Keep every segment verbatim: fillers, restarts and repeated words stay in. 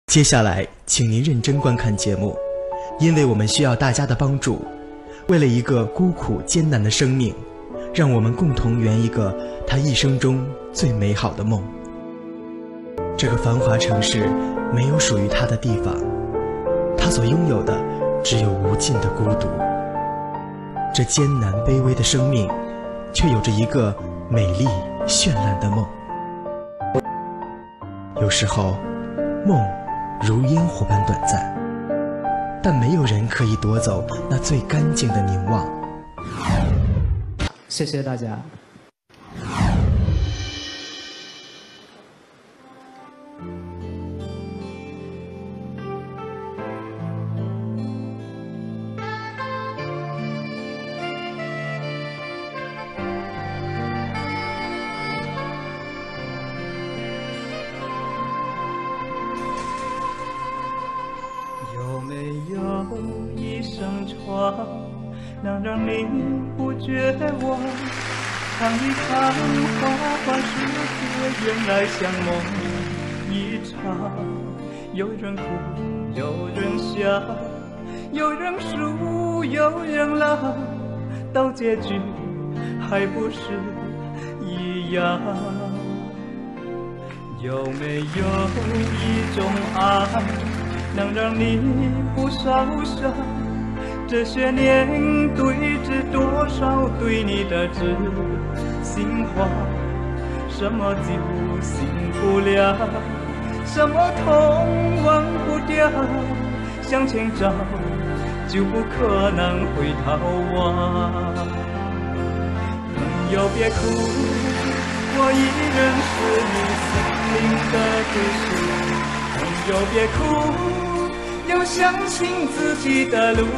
接下来，请您认真观看节目，因为我们需要大家的帮助。为了一个孤苦艰难的生命，让我们共同圆一个他一生中最美好的梦。这个繁华城市没有属于他的地方，他所拥有的只有无尽的孤独。这艰难卑微的生命，却有着一个美丽绚烂的梦。有时候，梦如烟火般短暂，但没有人可以夺走那最干净的凝望。 谢谢大家。 有没有一扇窗，能让你不觉忘？看一看花花世界，原来像梦一场。有人哭，有人笑，有人输，有人老，到结局还不是一样。有没有一种爱，能让你不受伤？这些年对峙多少对你的知心话，什么就醒不了，什么痛忘不掉，向前走就不可能回头望。朋友别哭，我依然是你心灵的归宿。朋友别哭，要相信自己的路。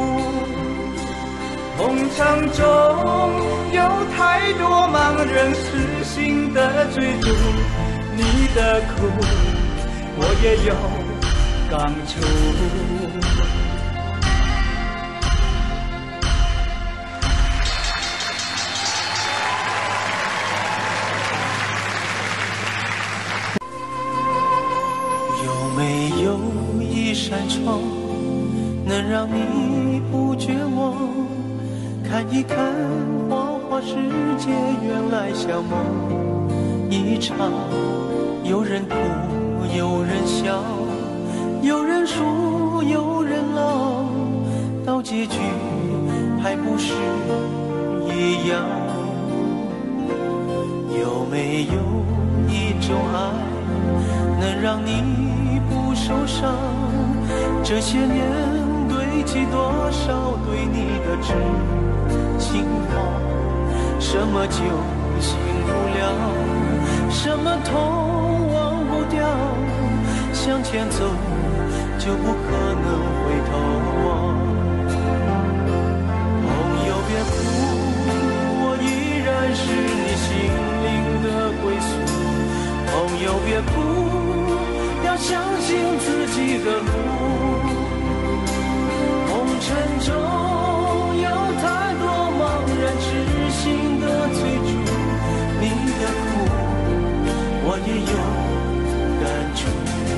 红尘中有太多盲人痴心的追逐，你的苦我也有感触。 有没有一扇窗，能让你不绝望？看一看花花世界，原来像梦一场。有人哭，有人笑，有人输，有人老，到结局还不是一样。有没有一种爱，能让你不受伤？这些年堆积多少对你的知心话，什么就醒不了，什么痛忘不掉，向前走就不可能回头望。朋友别哭，我依然是你心灵的归宿。朋友别哭，要相信自己的路。红尘中有太多茫然痴心的追逐，你的苦我也有感触。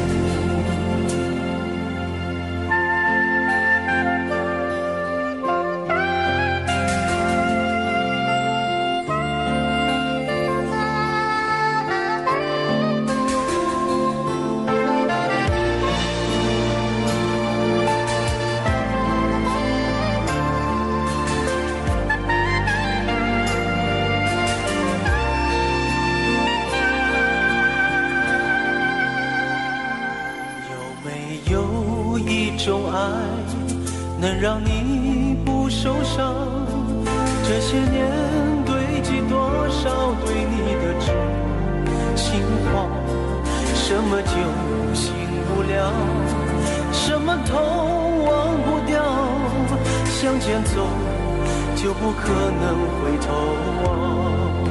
种爱能让你不受伤，这些年堆积多少对你的知心话，什么就醒不了，什么痛忘不掉，向前走就不可能回头望。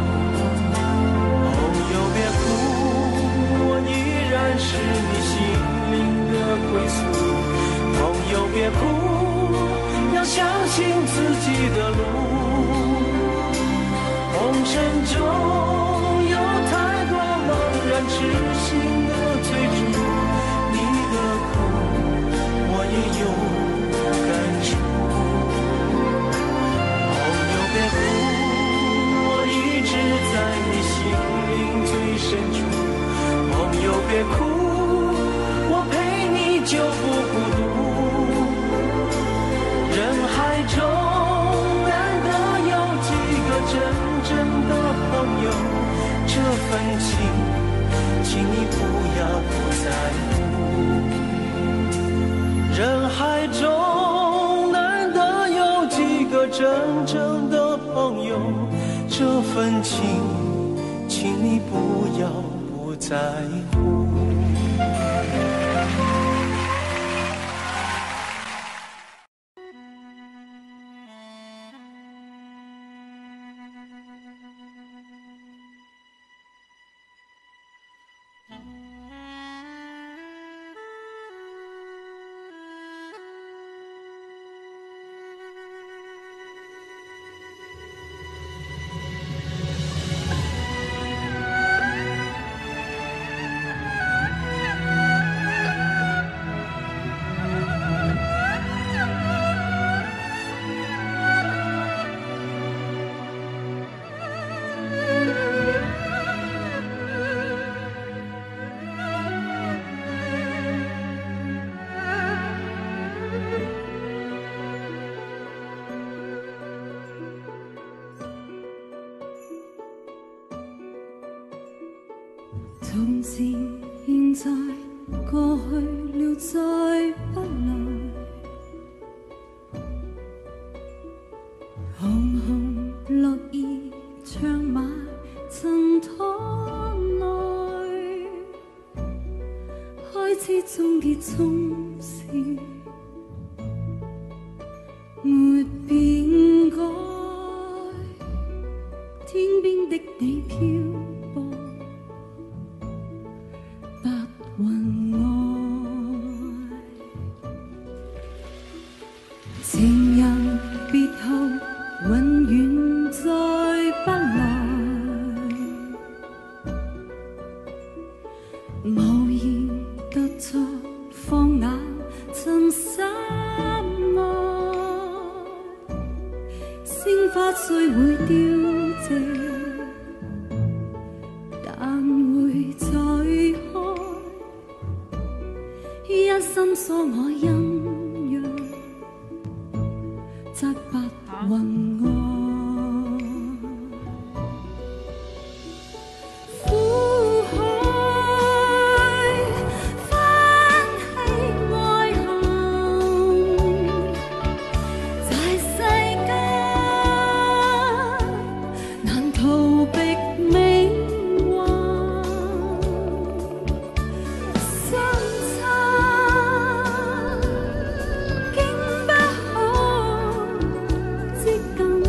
朋友别哭，我依然是你心灵的归宿。朋友别哭，要相信自己的路。红尘中有太多茫然痴心的追逐，你的份情，请你不要不在乎。 从前、现在、过去了，再不来。红红落叶长埋尘土内，开始终结总是没变改。天边的你飘泊。云外，情人别后，永远再不来。无言突出，放眼寻心爱，鲜花虽会凋谢，但会再开。一心锁我阴阳，在白云外。苦海翻起爱恨，在世間難逃避命運。經不可接近。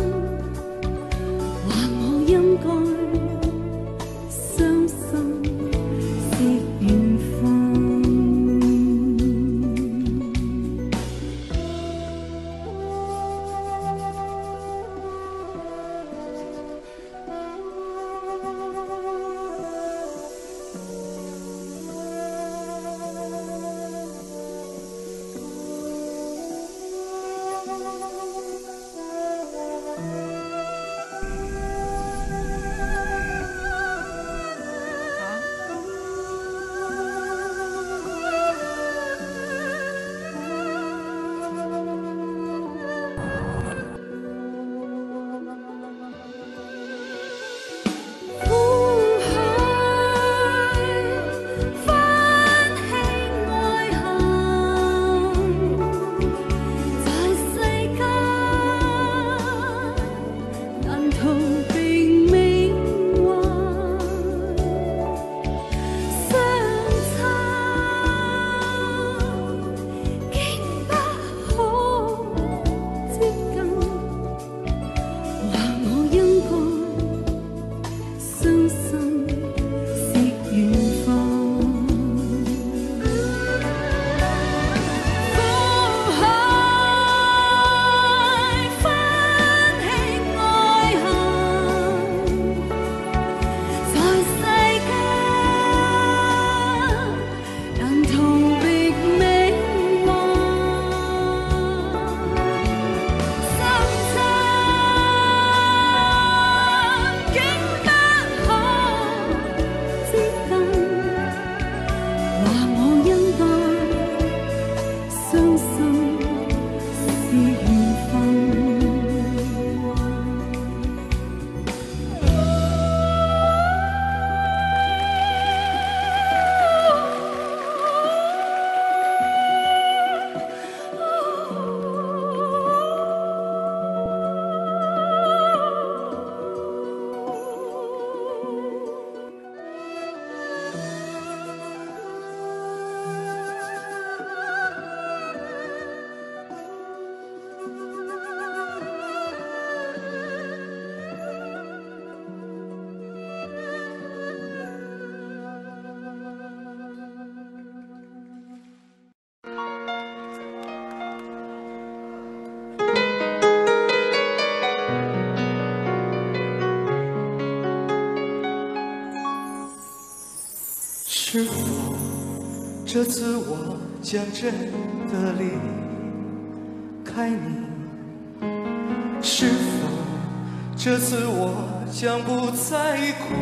是否这次我将真的离开你？是否这次我将不再哭？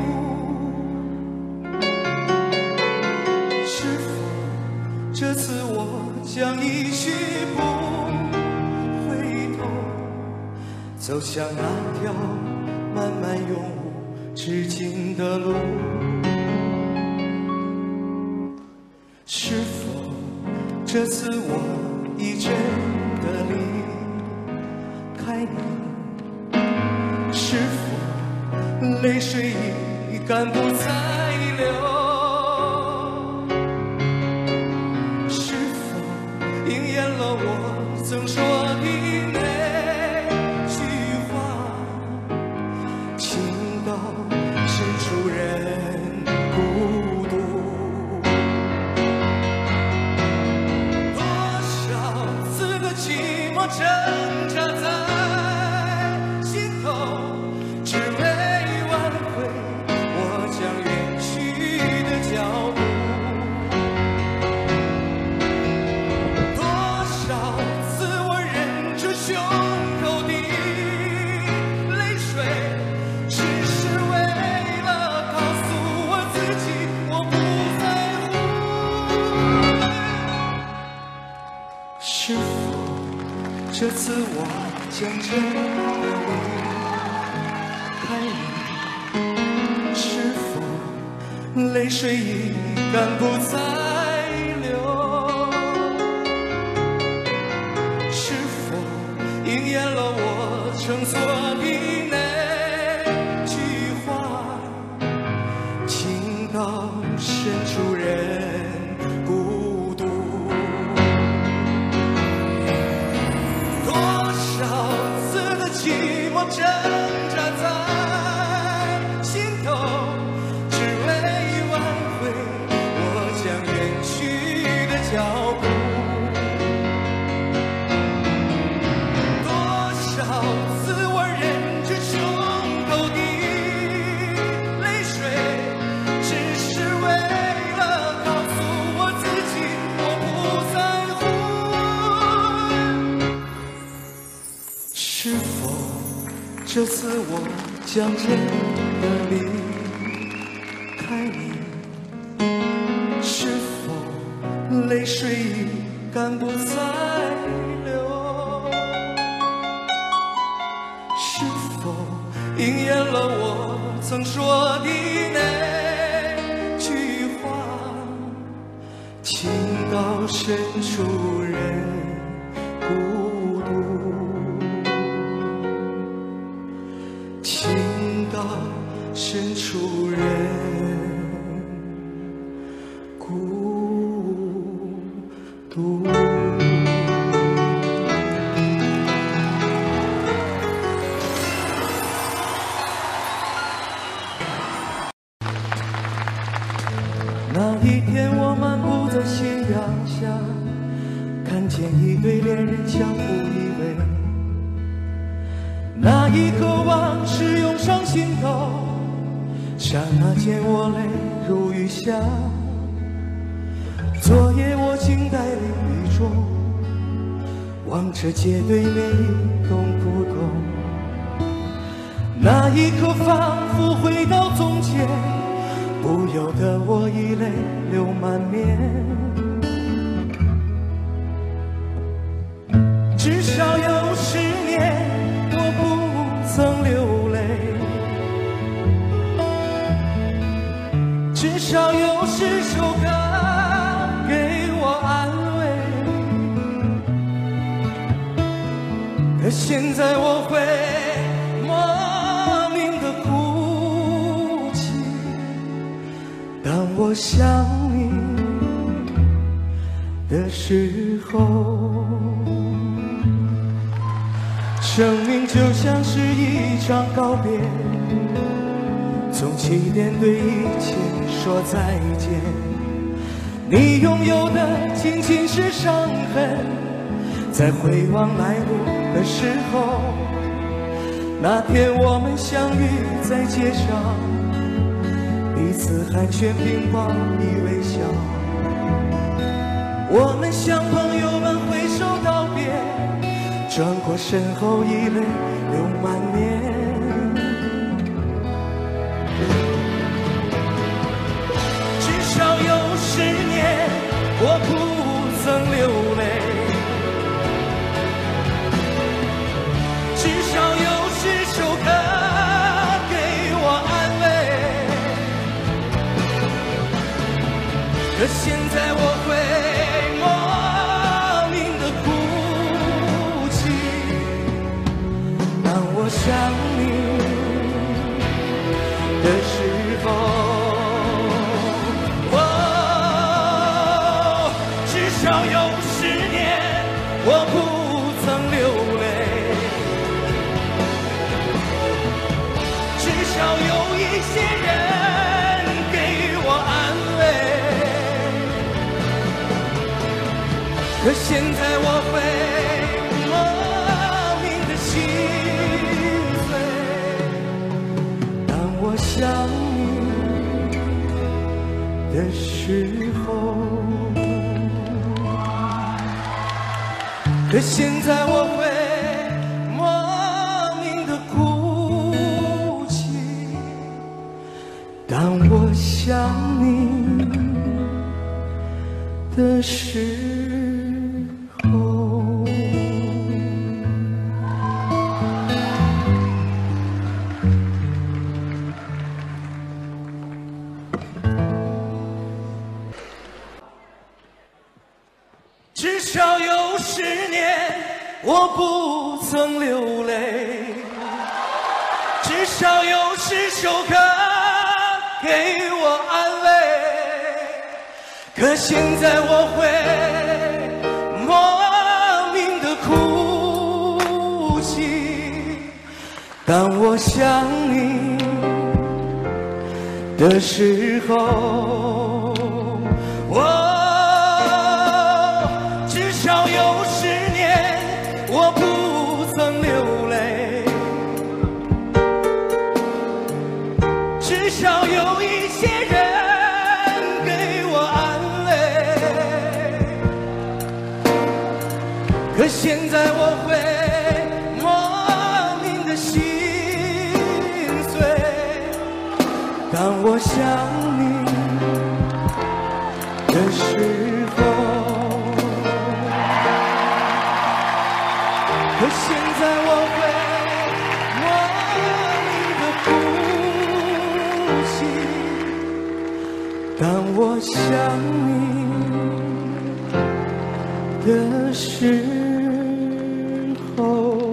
是否这次我将一去不回头，走向那条漫漫永无止境的路？是否这次我已真的离开你？是否泪水已干不再流？是否应验了我曾说的那句话，情到深处人孤独？多少次的寂寞挣扎在心头，只为挽回我将远去的脚步。多少次我忍住胸口的泪水，只是为了告诉我自己我不在乎。是否这次我将真的离开你？是否泪水已干不再流？是否应验了我曾说的那句话，情到深处人孤独？多少次的寂寞挣扎在心头，只为挽回我将远去的脚步。多少次我忍着胸口的泪水，只是为了告诉我自己我不在乎。是否这次我将真的离开你？是否泪水已干不再流？是否应验了我曾说的那句话，情到深处人孤独？情到深处人孤独。那一天我漫步在夕阳下，看见一对恋人相互依偎，那一刻往事涌上心头，刹那间我泪如雨下。昨夜我静待淋雨中，望着街对面一动不动，那一刻仿佛回到从前，不由得我已泪流满面。至少有十年我不曾流泪，至少有十首歌给我安慰。可现在我会莫名的哭泣，当我想你的时候。生命就像是一场告别，从起点对一切说再见。你拥有的仅仅是伤痕，在回望来路的时候，那天我们相遇在街上， 彼此寒暄并报以微笑。我们像朋友们挥手道别，转过身后已泪流满面。至少有十年我不曾流泪，至少有十首歌给我安慰。可现在我会莫名的哭泣，当我想你的时候，哦，至少有十年我不曾流泪，至少有一些人给我安慰。可现在我会莫名的心碎，当我想你的时候。可现在我会莫名的哭泣，当我想你的时候。至少有十年我不曾流泪，至少有十首歌给我安慰。可现在我会莫名的哭泣，当我想你的时候，我至少有十年我不曾流泪，至少有一些人给我安慰。可现在我会莫名的心碎，当我想你的时候。可现在我会莫名的哭泣，当我想你的时候。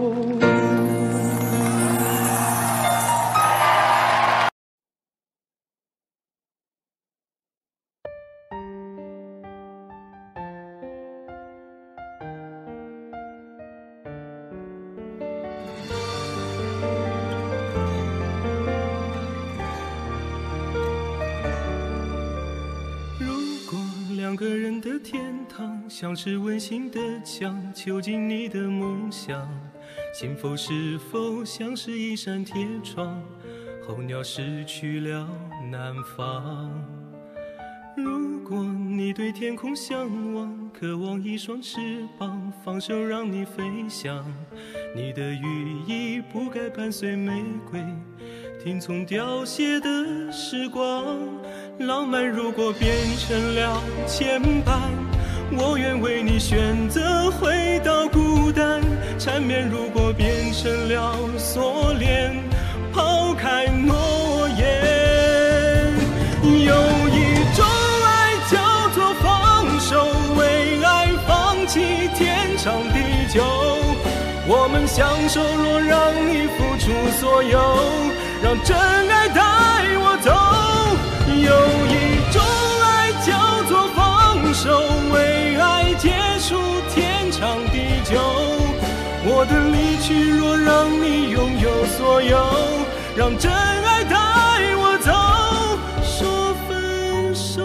两个人的天堂，像是温馨的墙，囚禁你的梦想。幸福是否像是一扇铁窗，候鸟失去了南方。如果你对天空向往，渴望一双翅膀，放手让你飞翔。你的羽翼不该伴随玫瑰，听从凋谢的时光。浪漫如果变成了牵绊，我愿为你选择回到孤单。缠绵如果变成了锁链，抛开诺言。有一种爱叫做放手，为爱放弃天长地久。我们相守，若让你付出所有，让真爱带我走。有一种爱叫做放手，为爱结束天长地久。我的离去，若让你拥有所有，让真爱带我走，说分手。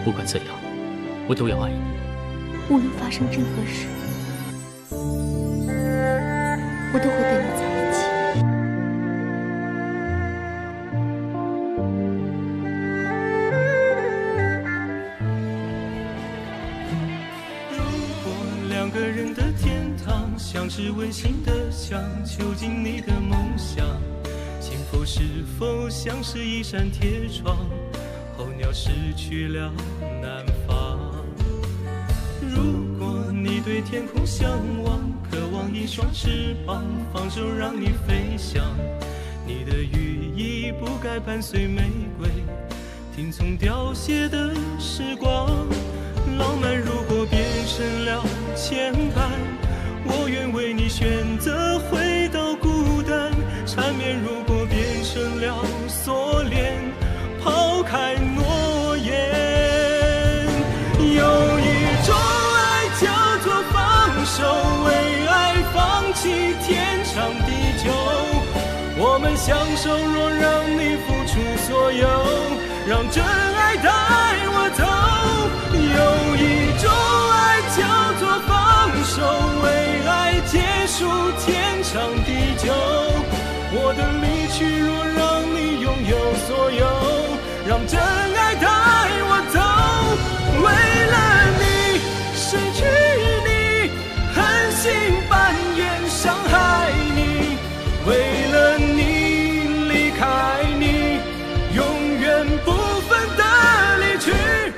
不管怎样，我都要爱你。 无论发生任何事，我都会跟你在一起。 如果两个人的天堂像是温馨的想囚禁你的梦想，幸福是否像是一扇铁窗，候鸟失去了南方。如果你对天空向往，渴望一双翅膀，放手让你飞翔，你的羽翼不该伴随玫瑰，听从凋谢的时光。浪漫如果变成了牵绊，我愿为你选择回到孤单。缠绵如果变成了锁链，抛开诺言。有一种爱叫做放手，为爱放弃天长地久。我们相守，若让你付出所有，让真爱带我走。有一种爱叫做放手，为爱结束天长地久。我的离去若让你拥有所有，让真爱带我走。为了你失去你，狠心扮演伤害你，为了你离开你，永远不分的离去。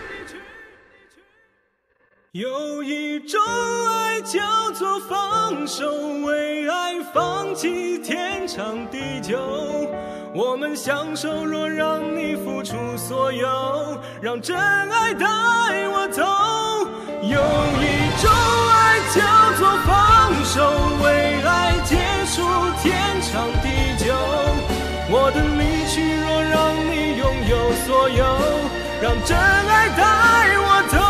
有一种爱叫做放手，为爱放弃天长地久。我们相守，若让你付出所有，让真爱带我走。有一种爱叫做放手，为爱结束天长地久。我的离去若让你拥有所有，让真爱带我走。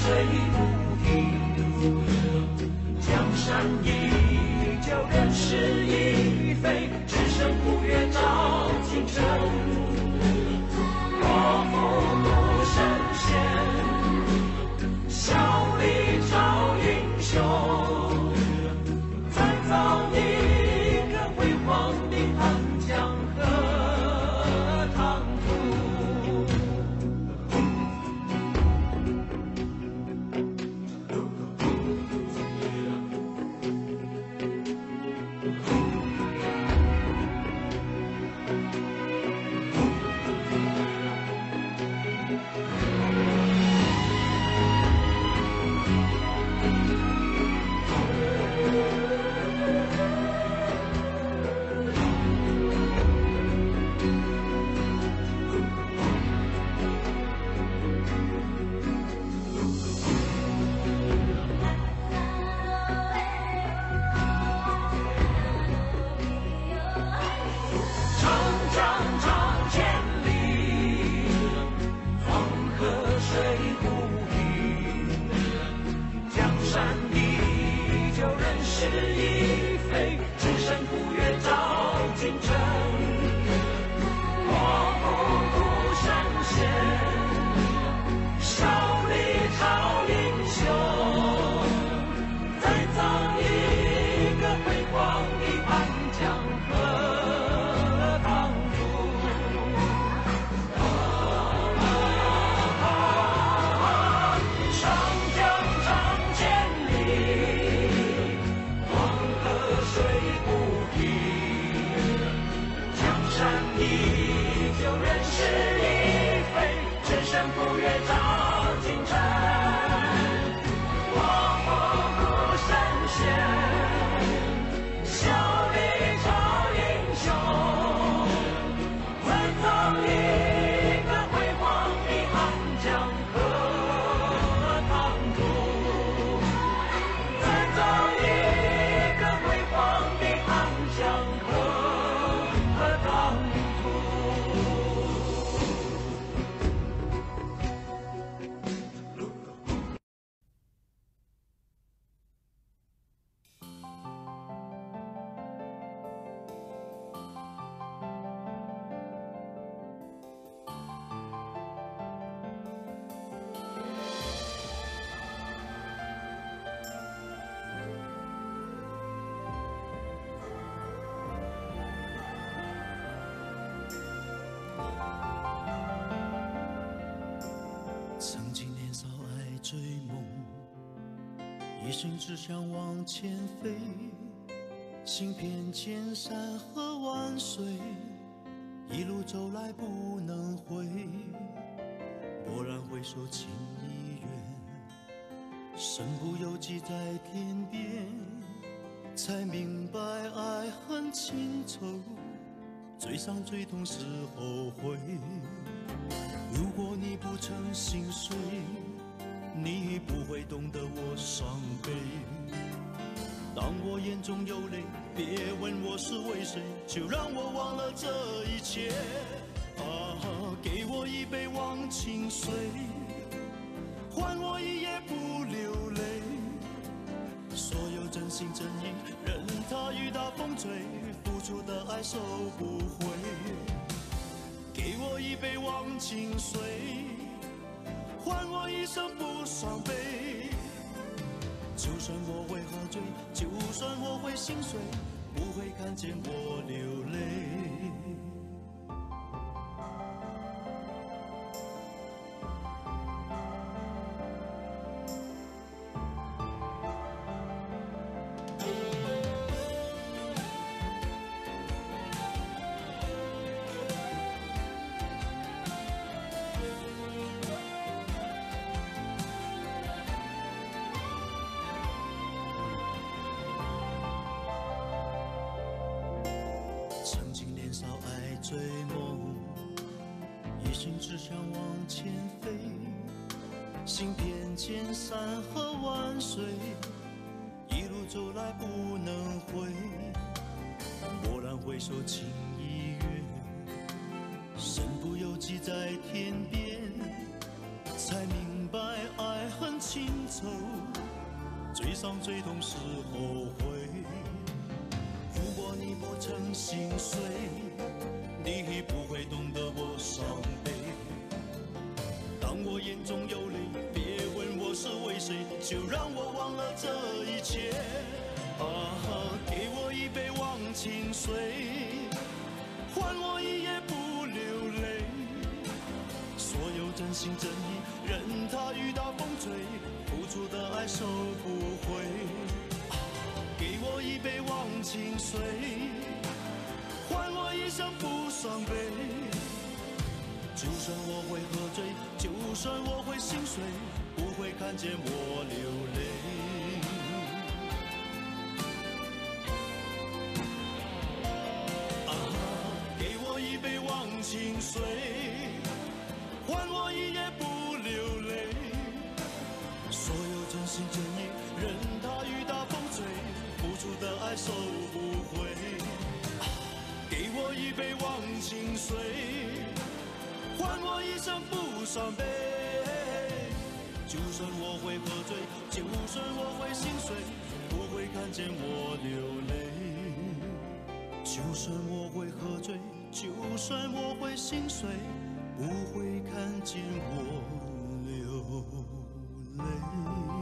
江山依旧，人世山依旧，人事已非，只剩古月照君城。我不顾圣贤，笑里朝英雄，再造一个辉煌的安江和唐都。长江长千里，黄河水不平，江山依旧，人事已非，只剩古月照君城。我不顾圣贤，笑里朝英雄，再造一个辉煌的安江和唐都，再造一个辉煌的安江和唐都。 曾经年少爱追梦，一生只想往前飞，行遍千山和万水，一路走来不能回。蓦然回首，情已远，身不由己在天边，才明白爱恨情仇，最伤最痛是后悔。如果你不曾心碎，你不会懂得我伤悲。当我眼中有泪，别问我是为谁，就让我忘了这一切。啊，给我一杯忘情水，换我一夜不流泪。所有真心真意，任它雨打风吹，付出的爱收不回。给我一杯忘情水，换我一生不伤悲。就算我会喝醉，就算我会心碎，不会看见我流泪。曾经年少爱追梦，一心只想往前飞，行遍千山和万水，一路走来不能回。蓦然回首，情已远，身不由己在天边，才明白爱恨情仇，最伤最痛是后悔。如果你不曾心碎，你不会懂得我伤悲。当我眼中有泪，别问我是为谁，就让我忘了这一切。啊，给我一杯忘情水，换我一夜不流泪。所有真心真意，任它雨打风吹，付出的爱收不回。给我一杯忘情水，换我一生不伤悲。就算我会喝醉，就算我会心碎，不会看见我流泪。啊，给我一杯忘情水，换我一夜不流泪。所有真心真意，任它雨打风吹，付出的爱收不回。给我一杯忘情水，换我一生不伤悲。就算我会喝醉，就算我会水，不会看见我流泪。就算我会喝醉，就算我会心碎，不会看见我流泪。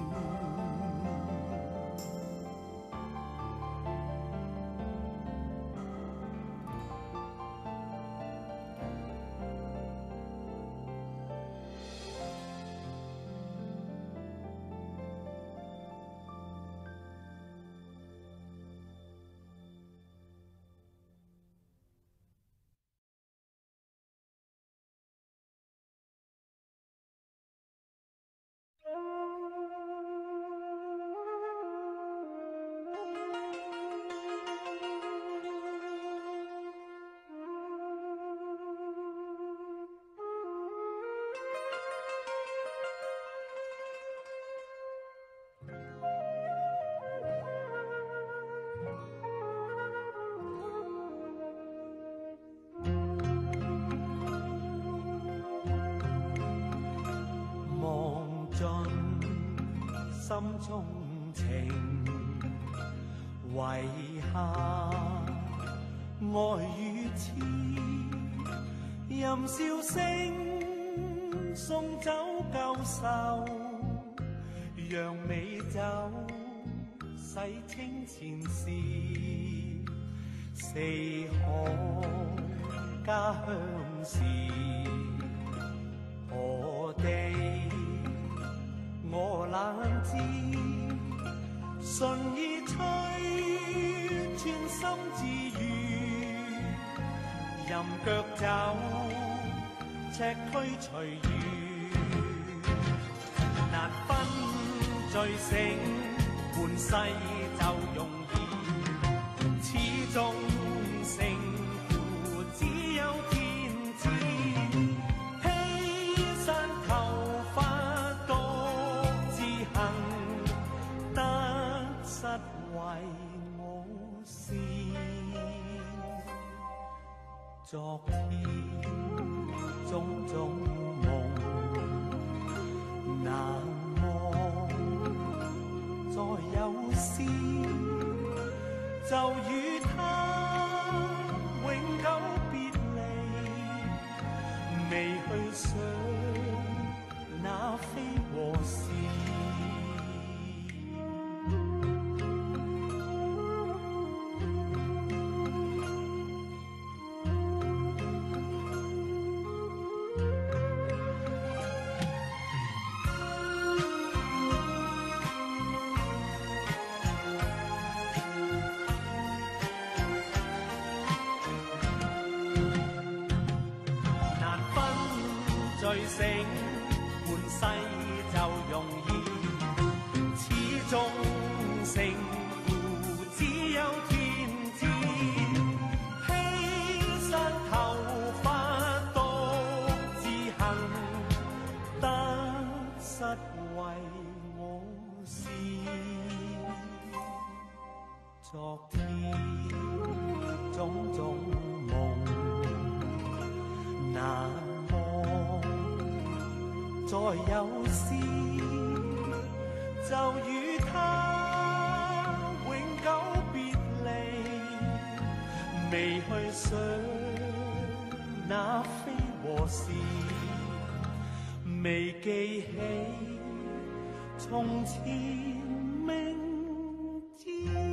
心中情，遺下愛與痴，任笑聲送走舊愁，讓美酒洗清前事，四海家鄉事，何地我懶知，順意吹，寸心自如，任腳走，赤區隨遇，難分醉醒，半世就容易，始終勝負只有天知，披散頭髮得失為我事，昨天種種夢難忘，再有詩就與他永久別離，未去想那非和是。醉醒半世就容易，始終勝負只有天知。披散頭髮獨自行，得失為我事。昨天種種夢難忘。再有詩，就與他永久別離，未去想那非和是，未記起從前明知。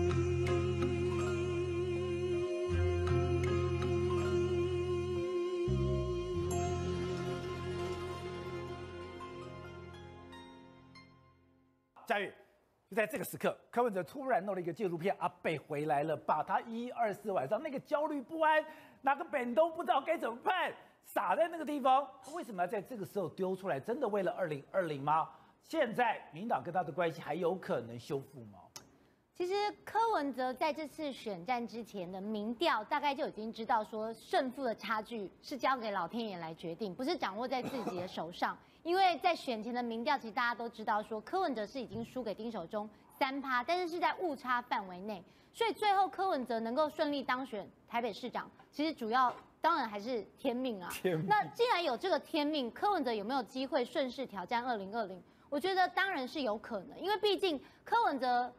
佳玉，就在这个时刻，柯文哲突然弄了一个纪录片，阿北回来了，把他一二四晚上那个焦虑不安，哪个本都不知道该怎么办，撒在那个地方，他为什么要在这个时候丢出来？真的为了二零二零吗？现在民进党跟他的关系还有可能修复吗？ 其实柯文哲在这次选战之前的民调，大概就已经知道说胜负的差距是交给老天爷来决定，不是掌握在自己的手上。因为在选前的民调，其实大家都知道说柯文哲是已经输给丁守中三趴，但是是在误差范围内，所以最后柯文哲能够顺利当选台北市长，其实主要当然还是天命啊。天命。那既然有这个天命，柯文哲有没有机会顺势挑战二零二零？我觉得当然是有可能，因为毕竟柯文哲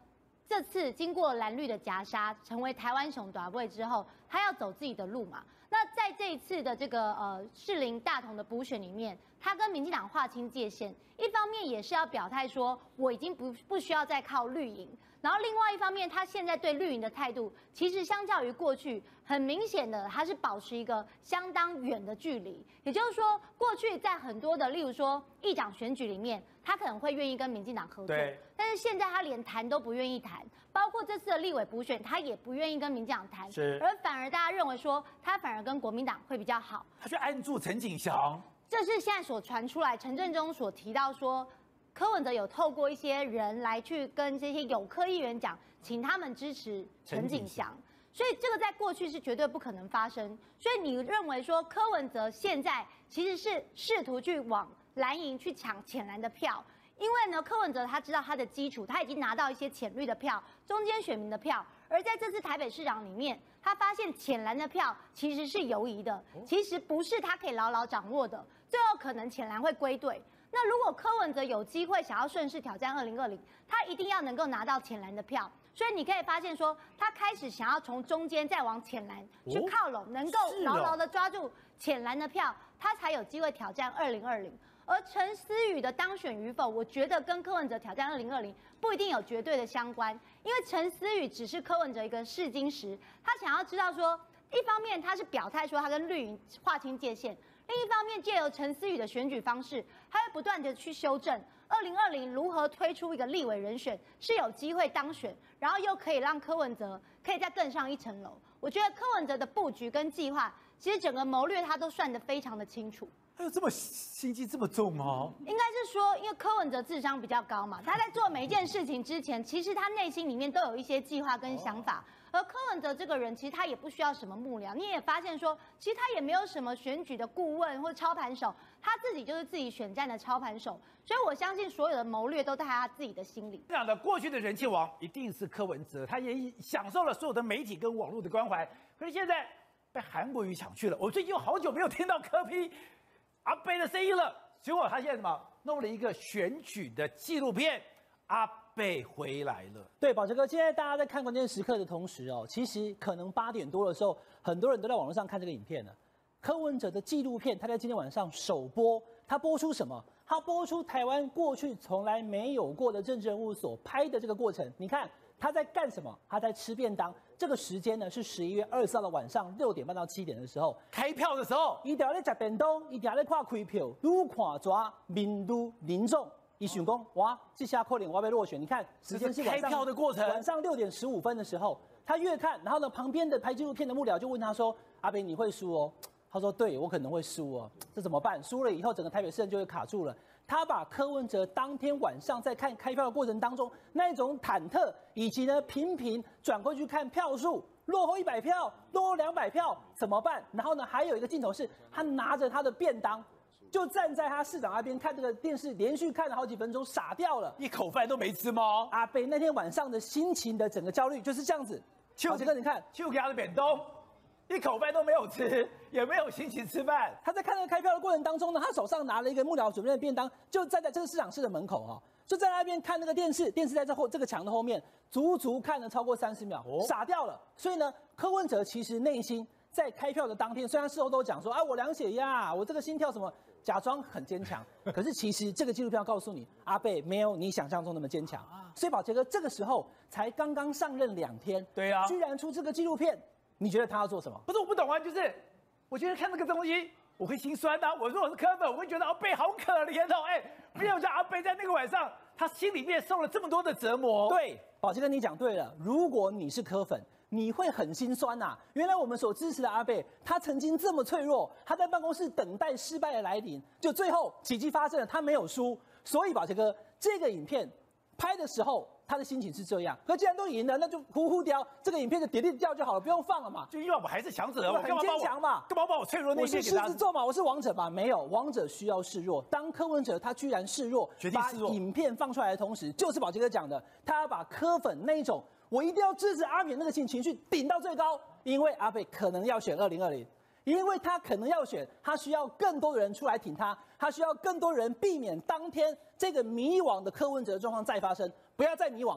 这次经过蓝绿的夹杀，成为台湾熊短位之后，他要走自己的路嘛。那在这一次的这个呃士林大同的补选里面，他跟民进党划清界限，一方面也是要表态说我已经不不需要再靠绿营，然后另外一方面，他现在对绿营的态度，其实相较于过去，很明显的他是保持一个相当远的距离。也就是说，过去在很多的，例如说议长选举里面，他可能会愿意跟民进党合作，但是现在他连谈都不愿意谈，包括这次的立委补选，他也不愿意跟民进党谈，而反而大家认为说他反而跟国民党会比较好， 他去按住陈景祥。 这是现在所传出来，陈振中所提到说，柯文哲有透过一些人来去跟这些有科议员讲，请他们支持陈景祥，所以这个在过去是绝对不可能发生。所以你认为说柯文哲现在其实是试图去往蓝营去抢浅蓝的票，因为呢，柯文哲他知道他的基础，他已经拿到一些浅绿的票、中间选民的票，而在这次台北市长里面，他发现浅蓝的票其实是游移的，其实不是他可以牢牢掌握的，最后可能浅蓝会归队。那如果柯文哲有机会想要顺势挑战二零二零，他一定要能够拿到浅蓝的票。所以你可以发现说，他开始想要从中间再往浅蓝去靠拢，能够牢牢的抓住浅蓝的票，他才有机会挑战二零二零。而陈思宇的当选与否，我觉得跟柯文哲挑战二零二零不一定有绝对的相关，因为陈思宇只是柯文哲一个试金石，他想要知道说，一方面他是表态说他跟绿营划清界限。另一方面，借由陈思宇的选举方式，他会不断的去修正二零二零如何推出一个立委人选是有机会当选，然后又可以让柯文哲可以再更上一层楼。我觉得柯文哲的布局跟计划，其实整个谋略他都算得非常的清楚。 还有这么心机这么重吗？ 应该是说，因为柯文哲智商比较高嘛，他在做每一件事情之前，其实他内心里面都有一些计划跟想法。而柯文哲这个人，其实他也不需要什么幕僚，你也发现说，其实他也没有什么选举的顾问或操盘手，他自己就是自己选战的操盘手，所以我相信所有的谋略都在他自己的心里。 这样的过去的人气王一定是柯文哲，他也享受了所有的媒体跟网络的关怀，可是现在被韩国瑜抢去了。我最近有好久没有听到柯 P 阿贝的声音了，结果他现在什么弄了一个选举的纪录片，阿贝回来了。 对，宝哲哥，现在大家在看关键时刻的同时哦，其实可能八点多的时候，很多人都在网络上看这个影片了。柯文哲的纪录片，他在今天晚上首播，他播出什么？他播出台湾过去从来没有过的政治人物所拍的这个过程。你看他在干什么？他在吃便当。这个时间呢是十一月二十四号的晚上六点半到七点的时候， 开票的时候， 一定要在吃便当，一定要在看开票，愈看抓民愈凝重。一想讲哇，这下可能我要被落选。你看时间是晚上开票的过程， 晚上六点十五分的时候，他越看，然后呢，旁边的拍纪录片的幕僚就问他说：“阿北，你会输哦？”他说：“对，我可能会输哦，这怎么办？输了以后，整个台北市政就会卡住了。”他把柯文哲当天晚上在看开票的过程当中那种忐忑，以及呢频频转过去看票数，落后一百票，落后两百票怎么办？然后呢，还有一个镜头是他拿着他的便当。就站在他市长那边看这个电视，连续看了好几分钟，傻掉了， 一口饭都没吃吗？ 阿北那天晚上的心情的整个焦虑就是这样子。宝杰哥，你看， 就给他的扁东，一口饭都没有吃，也没有心情吃饭。 他在看那个开票的过程当中呢，他手上拿了一个幕僚准备的便当，就站在这个市长室的门口哈、哦，就在那边看那个电视，电视在这后这个墙的后面，足足看了超过三十秒，哦、傻掉了。所以呢，柯文哲其实内心在开票的当天，虽然事后都讲说啊，我量血压，我这个心跳什么。假装很坚强，可是其实这个纪录片要告诉你，阿贝没有你想象中那么坚强。所以宝杰哥这个时候才刚刚上任两天， 对啊， 居然出这个纪录片，你觉得他要做什么？ 不是我不懂啊，就是我觉得看这个东西我会心酸的、啊。我如果是柯粉，我会觉得阿贝好可怜哦，哎，没有像阿贝在那个晚上，他心里面受了这么多的折磨。 对，宝杰哥你讲对了，如果你是柯粉。你会很心酸呐、啊！原来我们所支持的阿贝，他曾经这么脆弱，他在办公室等待失败的来临，就最后奇迹发生了，他没有输。所以宝杰哥，这个影片拍的时候，他的心情是这样。可既然都赢了，那就呼呼叼，这个影片就跌跌掉就好了，不用放了嘛。 就因为我还是强者，我很坚强嘛， 干嘛把我脆弱那一面给他？ 我是狮子座嘛，我是王者嘛，没有，王者需要示弱。当柯文哲他居然示弱，把影片放出来的同时，就是宝杰哥讲的，他要把柯粉那一种。我一定要支持阿扁那个情情绪顶到最高，因为阿北可能要选二零二零，因为他可能要选，他需要更多的人出来挺他，他需要更多人避免当天这个迷惘的柯文哲状况再发生，不要再迷惘了，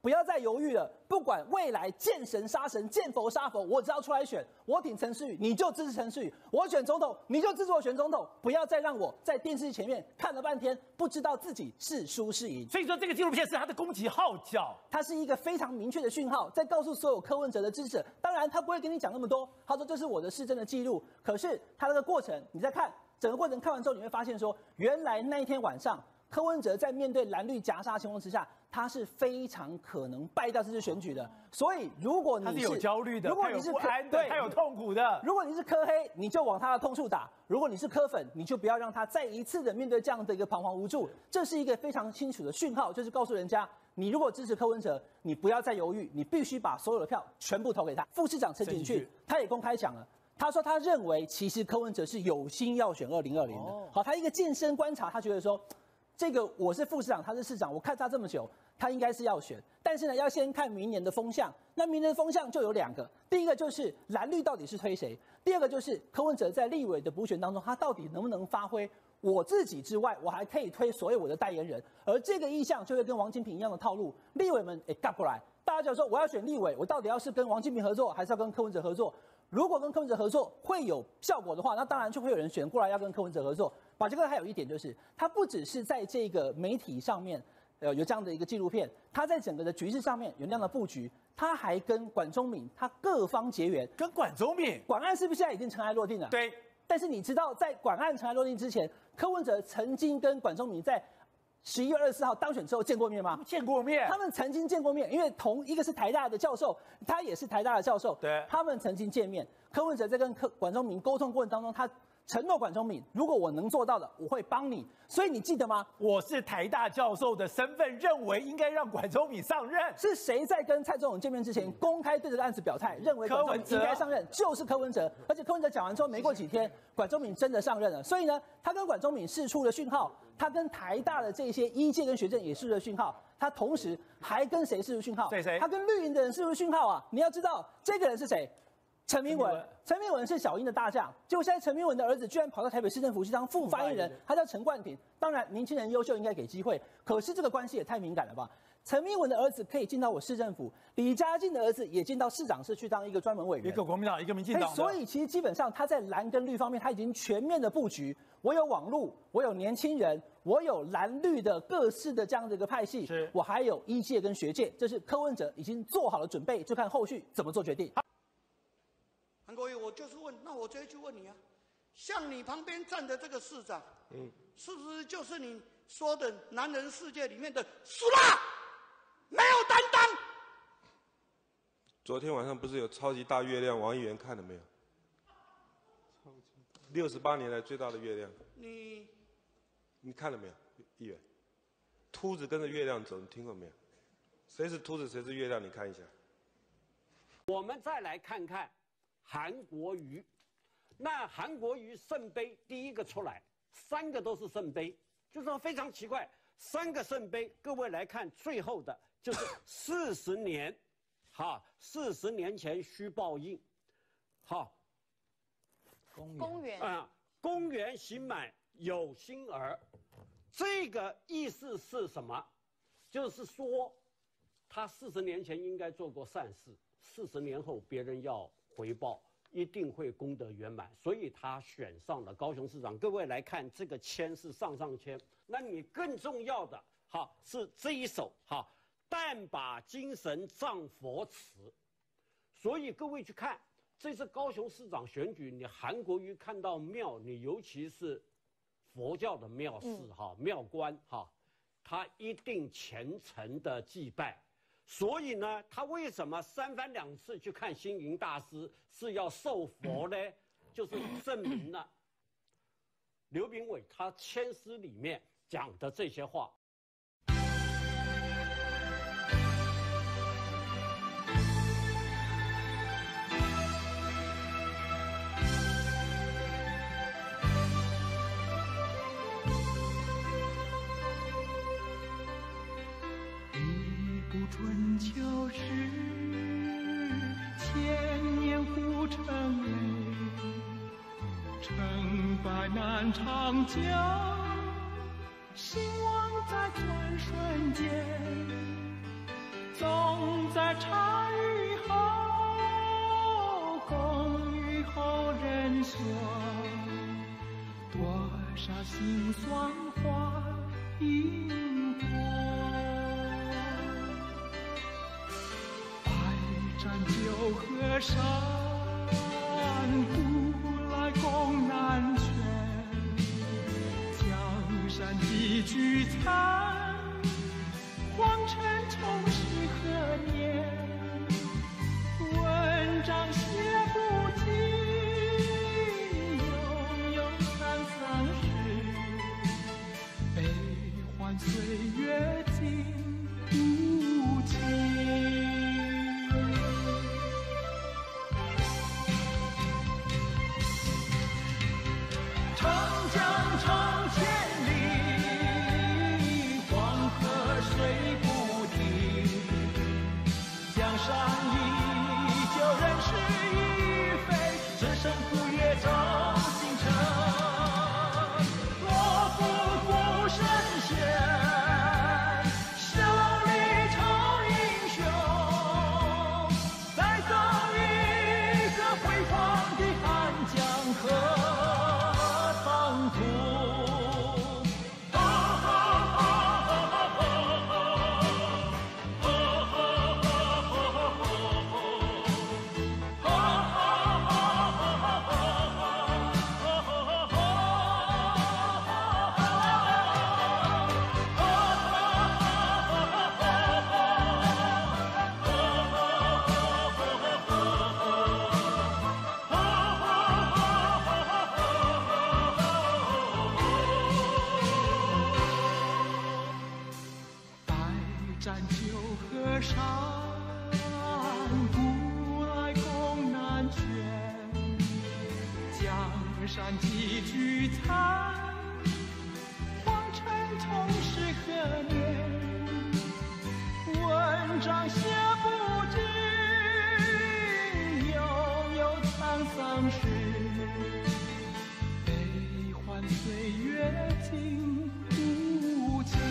不要再犹豫了。不管未来见神杀神，见佛杀佛，我只要出来选，我挺陈时宇，你就支持陈时宇；我选总统，你就支持我选总统。不要再让我在电视前面看了半天，不知道自己是输是赢。 所以说，这个纪录片是他的攻击号角， 它是一个非常明确的讯号，在告诉所有柯文哲的支持者。当然，他不会跟你讲那么多，他说这是我的市政的记录。可是他那个过程，你再看整个过程，看完之后你会发现说，原来那一天晚上，柯文哲在面对蓝绿夹杀情况之下，他是非常可能败掉这次选举的。所以，如果你是他是有焦虑的， 如果你是他有不安的， 对， 他有痛苦的。 如果你是柯黑，你就往他的痛处打；如果你是柯粉，你就不要让他再一次的面对这样的一个彷徨无助。这是一个非常清楚的讯号，就是告诉人家，你如果支持柯文哲，你不要再犹豫，你必须把所有的票全部投给他。副市长陈景峻他也公开讲了。他说，他认为其实柯文哲是有心要选二零二零的。好，他一个健身观察，他觉得说，这个我是副市长，他是市长，我看他这么久，他应该是要选。但是呢，要先看明年的风向。那明年的风向就有两个，第一个就是蓝绿到底是推谁，第二个就是柯文哲在立委的补选当中，他到底能不能发挥我自己之外，我还可以推所有我的代言人。而这个意向就会跟王金平一样的套路，立委们也干不来。大家就说，我要选立委，我到底要是跟王金平合作，还是要跟柯文哲合作？如果跟柯文哲合作会有效果的话，那当然就会有人选过来要跟柯文哲合作。宝杰哥还有一点就是，他不只是在这个媒体上面，呃，有这样的一个纪录片，他在整个的局势上面有那样的布局，他还跟管中闵他各方结缘。 跟管中闵， 管案是不是现在已经尘埃落定了？ 对。 但是你知道，在管案尘埃落定之前，柯文哲曾经跟管中闵在十一月二十四号当选之后见过面吗？ 见过面， 他们曾经见过面，因为同一个是台大的教授，他也是台大的教授， 对， 他们曾经见面。柯文哲在跟柯管中闵沟通过程当中，他承诺管中闵，如果我能做到的，我会帮你。所以你记得吗？ 我是台大教授的身份，认为应该让管中闵上任。 是谁在跟蔡总统见面之前公开对这个案子表态，认为管中闵应该上任？就是柯文哲。而且柯文哲讲完之后，没过几天，管中闵真的上任了。所以呢，他跟管中闵释出了讯号，他跟台大的这些医界跟学政也释出了讯号。他同时还跟谁释出讯号？ 谁谁？ 他跟绿营的人释出讯号啊！你要知道，这个人是谁？陈明文，陈明文是小英的大将，结果现在陈明文的儿子居然跑到台北市政府去当副发言人，他叫陈冠廷。当然，年轻人优秀应该给机会，可是这个关系也太敏感了吧？陈明文的儿子可以进到我市政府，李嘉靖的儿子也进到市长室去当一个专门委员， 一个国民党，一个民进党。 所以其实基本上他在蓝跟绿方面，他已经全面的布局。我有网路，我有年轻人，我有蓝绿的各式的这样的一个派系，我还有医界跟学界，这是柯文哲已经做好了准备，就看后续怎么做决定。 韩国瑜，我就是问，那我直接去问你啊，像你旁边站的这个市长，嗯，是不是就是你说的男人世界里面的苏拉，没有担当？ 昨天晚上不是有超级大月亮，王议员看了没有？六十八年来最大的月亮。 你你看了没有，议员？秃子跟着月亮走，你听过没有？谁是秃子，谁是月亮？你看一下。 我们再来看看韩国瑜，那韩国瑜圣杯第一个出来，三个都是圣杯，就是说非常奇怪，三个圣杯，各位来看最后的就是四十年，哈，四十年前虚报应，好， 公园啊，公园刑满有心儿，这个意思是什么？就是说，他四十年前应该做过善事，四十年后别人要回报，一定会功德圆满，所以他选上了高雄市长。各位来看，这个签是上上签，那你更重要的哈是这一首哈，但把精神仗佛慈。所以各位去看这次高雄市长选举，你韩国瑜看到庙，你尤其是佛教的庙寺哈、庙观哈，他一定虔诚的祭拜。所以呢，他为什么三番两次去看星云大师是要受佛呢？就是证明了刘秉伟他签诗里面讲的这些话。 春秋时，千年护城垒，成败难长久，兴亡在转瞬间。 总在茶余后，共雨后人说，多少辛酸话应过。百盏酒河山，古来共南泉。江山几聚餐，荒尘重拾何年？文章写不尽，悠悠沧桑事，悲欢岁月经不起。长江长千里，黄河水不停，江山依旧，人事已非，只剩古乐照星辰。若不顾圣贤，修历朝英雄，再造一个辉煌的汉江河。斩酒河山，古来共南泉。江山几聚餐，荒尘重拾何年？文章写不尽，悠悠沧桑事，悲欢岁月经不起。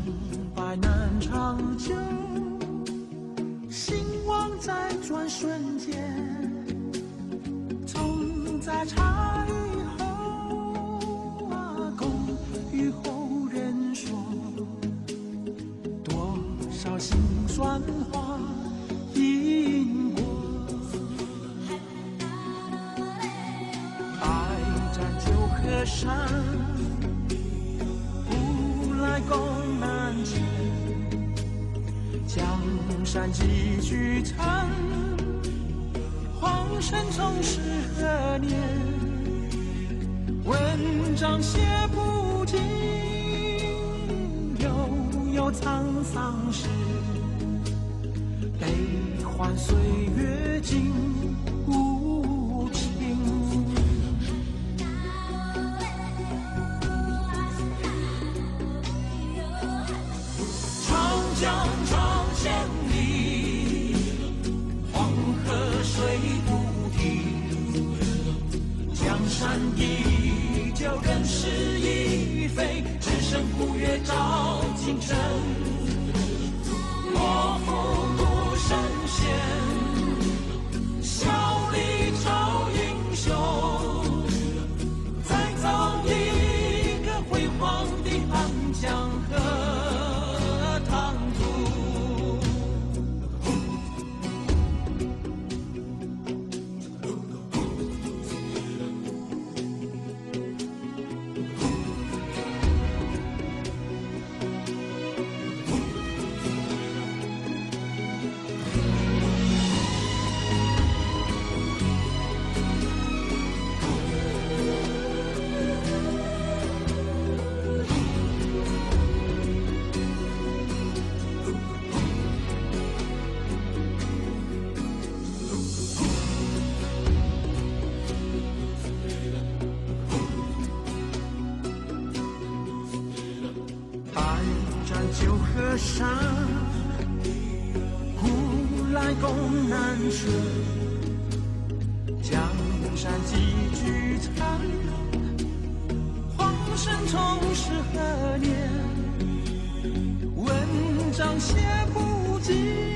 转瞬见，总在茶余后啊，共与后人说，多少辛酸话因过。百战九河山，无来攻南阙。江山几许残，黄尘总是何年？文章写不尽，悠悠沧桑事，悲欢岁月尽无情。长江长千里，黄河水不停，江山依旧，人事已非，只剩古月照今晨。我负孤身险，笑里朝英雄，再造一个辉煌的汉江河唐土。九河山，古来攻南阙，江山几许残，黄尘总是何年？文章写不尽，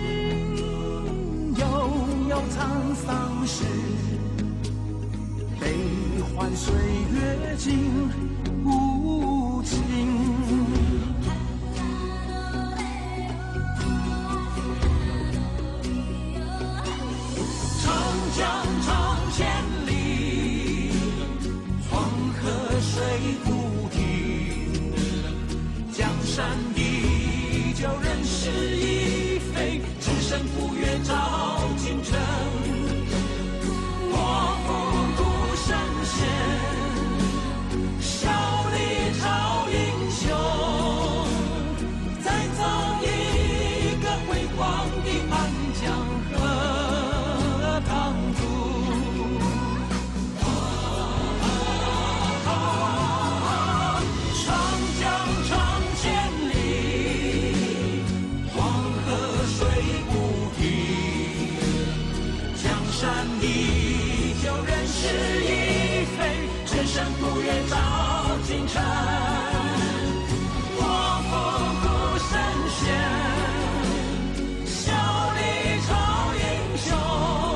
悠悠沧桑事，悲欢岁月尽无情。江长千里，黄河水不停，江山依旧，人事已非，只剩古月照今晨。我负孤身险，笑里朝英雄，再造一个辉煌的汉江河。唐土，长江长千里，黄河水不停，江山依旧，人事已非，只剩古月照今晨。我负孤身险，笑里朝英雄。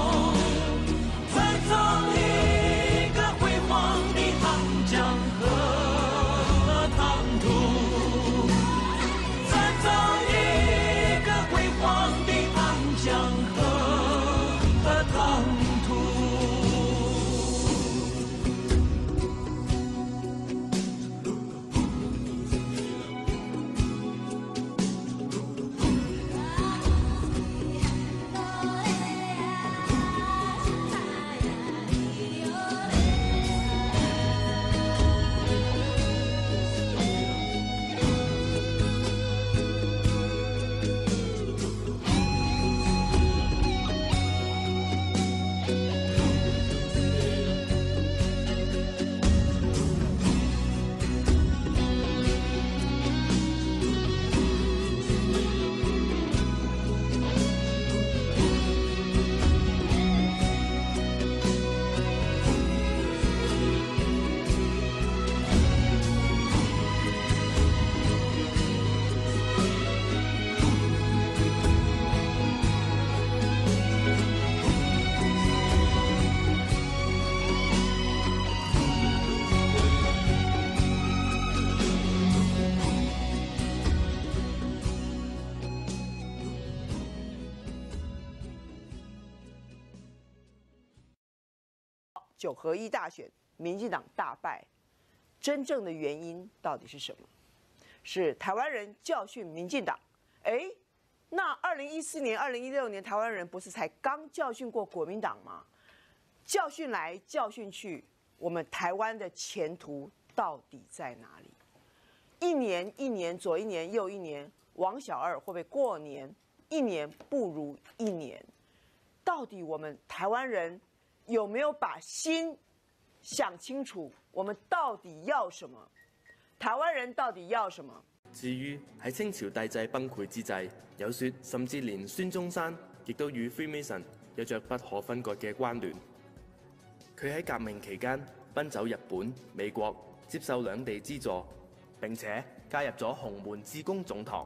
九合一大选，民进党大败，真正的原因到底是什么？是台湾人教训民进党？哎，那二零一四年、二零一六年台湾人不是才刚教训过国民党吗？教训来教训去，我们台湾的前途到底在哪里？一年一年左一年右一年，王小二会不会过年一年不如一年？到底我们台湾人有没有把心想清楚？我們到底要什麼？台灣人到底要什麼？ 至於喺清朝帝制崩潰之際，有說甚至連孫中山亦都與 Freemason 有着不可分割嘅關聯。佢喺革命期間奔走日本、美國，接受兩地資助，並且加入咗洪門致公總堂。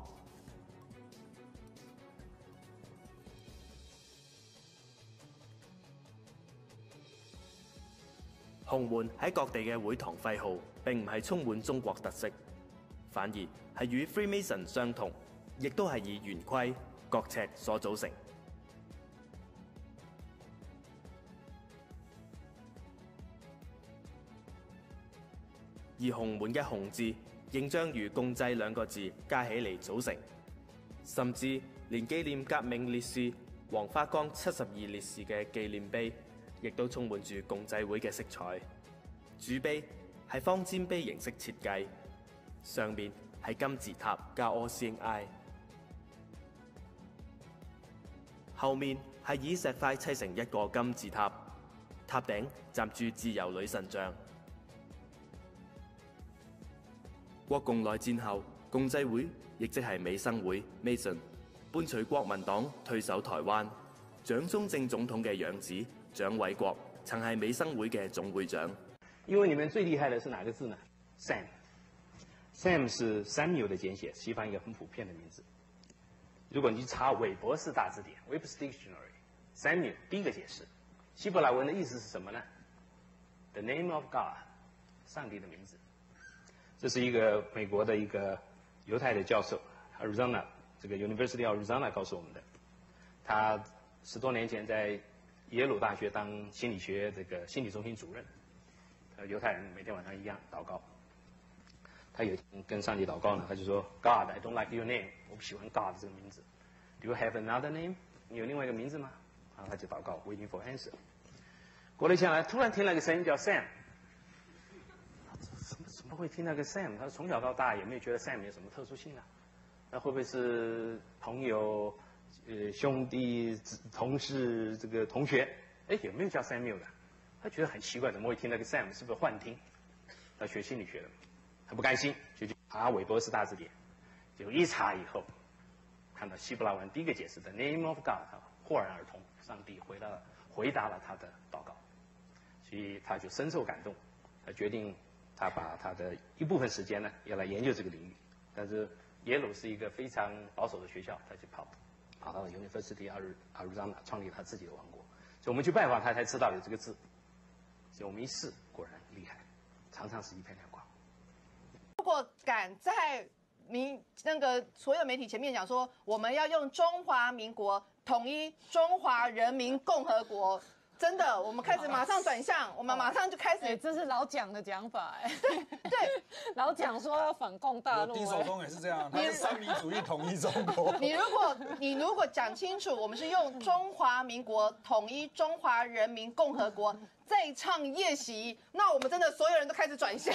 洪門喺各地嘅會堂徽號並唔係充滿中國特色，反而係與 Freemason 相同，亦都係以圓規、角尺所組成。而洪門嘅洪字，應將與共濟兩個字加起嚟組成，甚至連紀念革命烈士黃花崗七十二烈士嘅紀念碑，亦都充滿住共濟會嘅色彩。主碑係方尖碑形式設計，上面係金字塔加 All Seeing Eye， 後面係以石塊砌成一個金字塔，塔頂站住自由女神像。國共內戰後，共濟會亦即係美生會 Mason 伴隨國民黨退守台灣，蔣中正總統嘅養子蔣緯國曾係美生會嘅總會長。 因為你們最厲害的是哪個字呢 ？Sam。Sam 是 Samuel 的簡寫，西方一個很普遍的名字。如果你去查韋伯士大字典 （Webster's Dictionary），Samuel 第一個解釋，希伯來文的意思是什麼呢 ？The name of God， 上帝的名字。這是一個美國的一個猶太的教授 Arizona 這個 University of Arizona 告訴我們的。他十多年前在耶魯大學當心理學這個心理中心主任。呃，猶太人每天晚上一樣禱告。他有一天跟上帝禱告呢，他就說 God, I don't like your name， 我不喜歡 God 這個名字。Do you have another name？ 你有另外一個名字嗎？然後他就禱告 ，waiting for answer。過了一下來，突然聽了一個聲音叫 Sam。怎麼怎麼會聽那個 Sam？ 他從小到大也沒有覺得 Sam 有什麼特殊性啊？那會不會是朋友、呃兄弟、同事、這個同學？哎，有沒有叫 Samuel 的？他覺得很奇怪，怎麼會聽那個 Sam？ 是不是幻聽？他學心理學的，他不甘心，就去查韋伯士大字典。結果一查以後，看到希伯來文第一個解釋的 Name of God， 他豁然而通，上帝回答了回答了他的禱告，所以他就深受感動，他決定他把他的一部分時間呢，要來研究這個領域。但是耶魯是一個非常保守的學校，他就跑跑到 University of Arizona 創立他自己的王國。所以我們去拜訪他，才知道有這個字。所以我們一試，果然厲害，常常是一片亮光。 如果敢在民那個所有媒體前面講說，我們要用中華民國統一中華人民共和國，真的，我們開始馬上轉向，我們馬上就開始。 欸、這是老蔣的講法哎、欸。 對對， 老蔣說要反共大陸、欸。 丁守中也是這樣，他是三民主義統一中國。 你如果你如果講清楚，我們是用中華民國統一中華人民共和國，再唱夜襲，那我們真的所有人都開始轉向。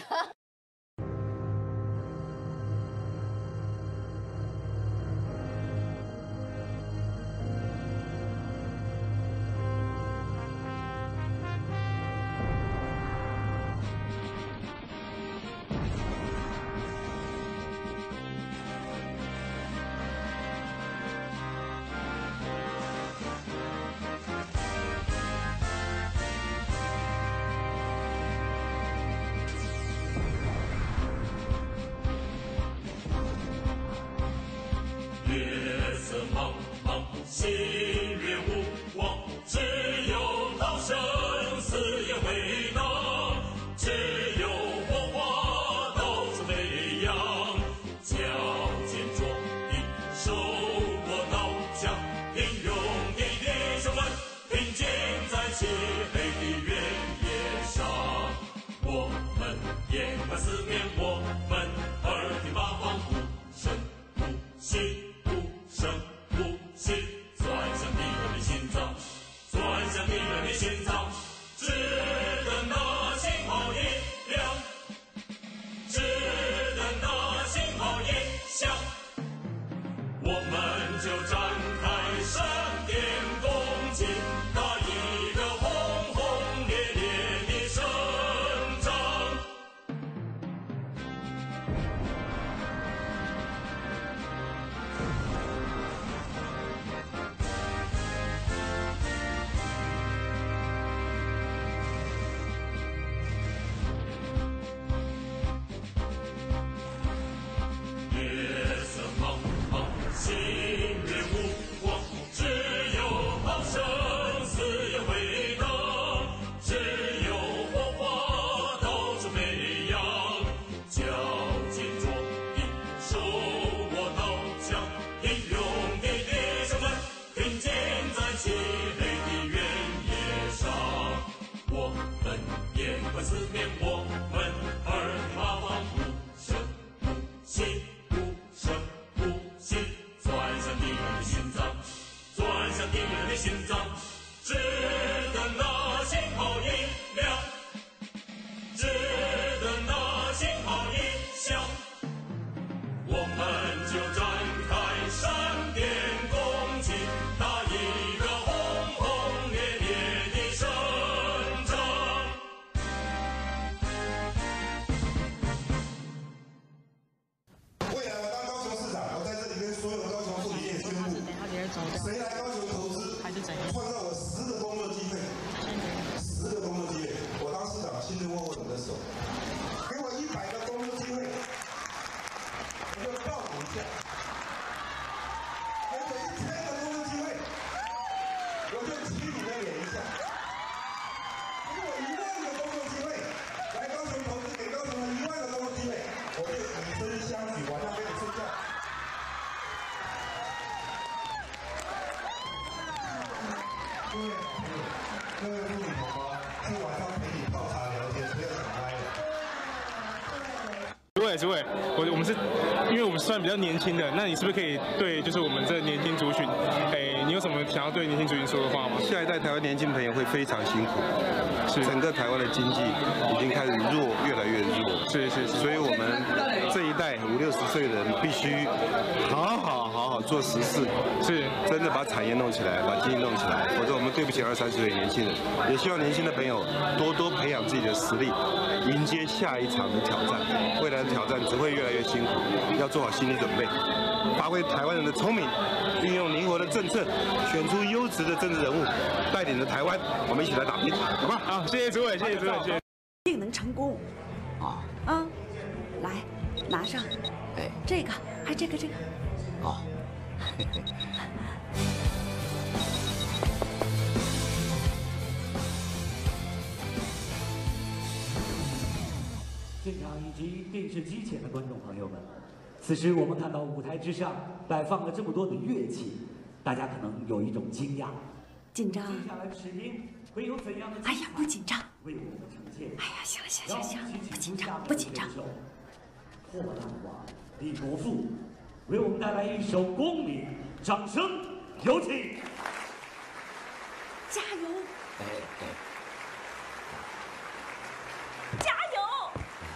快四面我们儿女八方呼声呼吸呼声呼吸，钻向敌人的心脏，钻向敌人的心脏，只等那信号一亮，只等那信号一响，我们就展开闪电攻击，打一个轰轰烈烈的胜仗。 未来我当高雄市长，我在这里跟所有高雄妇女业宣布，谁来高雄投资，创造我十个工作机会，十个工作机会，我当市长亲自握握你的手，给我一百个工作机会，我就报你一下；给我一千个工作机会，我就踢你的脸一下；给我一万个工作机会，来高雄投资，给高雄人一万个工作机会，我就以身相许，晚上跟你睡觉。各位好朋友，各位妇女同胞，是晚上陪你泡茶聊天，不要想歪了。 主委，主委，我我们是，因为我们算比较年轻的，那你是不是可以对就是我们这年轻族群，哎，你有什么想要对年轻族群说的话吗？ 下一代台湾年轻朋友会非常辛苦，是整个台湾的经济已经开始弱，越来越弱。 是是是。 所以我们这一代五六十岁的人必须好好好好做实事， 是真的把产业弄起来，把经济弄起来，否则我们对不起二三十岁的年轻人。也希望年轻的朋友多多培养自己的实力，迎接下一场的挑战。未来的挑战只会越来越辛苦，要做好心理准备，发挥台湾人的聪明，运用灵活的政策，选出优质的政治人物，带领着台湾，我们一起来打拼，好吧？ 好，谢谢主委，谢谢主委，谢谢。 一定能成功。哦，啊，来，拿上。哎，这个，还这个这个。哦。 现场以及电视机前的观众朋友们，此时我们看到舞台之上摆放了这么多的乐器，大家可能有一种惊讶、 紧张。 接下来士兵会有怎样的？ 哎呀，不紧张。 为我们呈现。 哎呀，行了行了行了，不紧张不紧张。 破烂王李国富为我们带来一首《公民》，掌声有请。 加油！ 哎哎。 加油！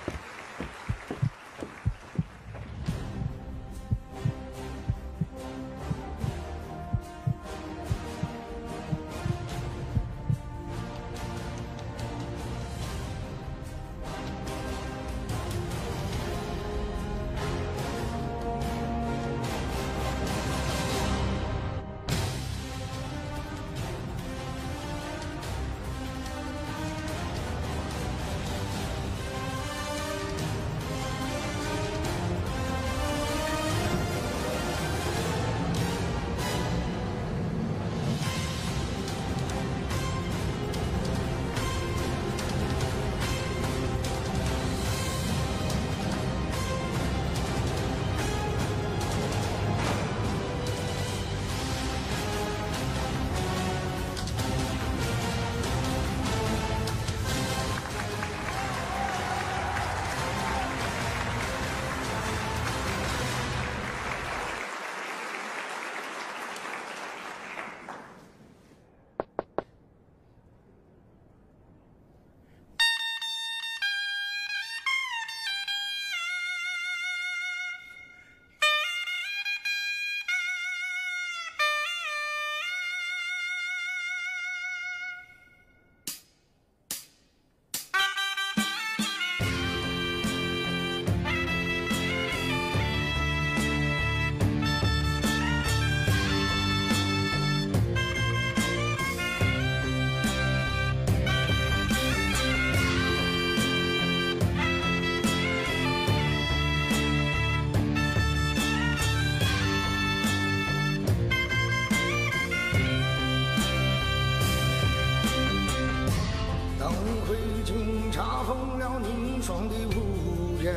霜的屋檐，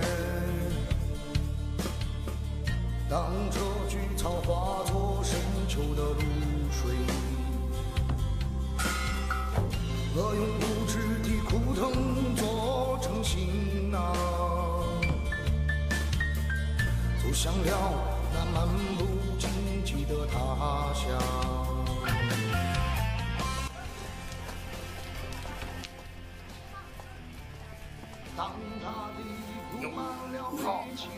当这菊草化作深秋的露水，我用无知的苦痛做向了那漫不经际的他乡。当他的布满了飞机，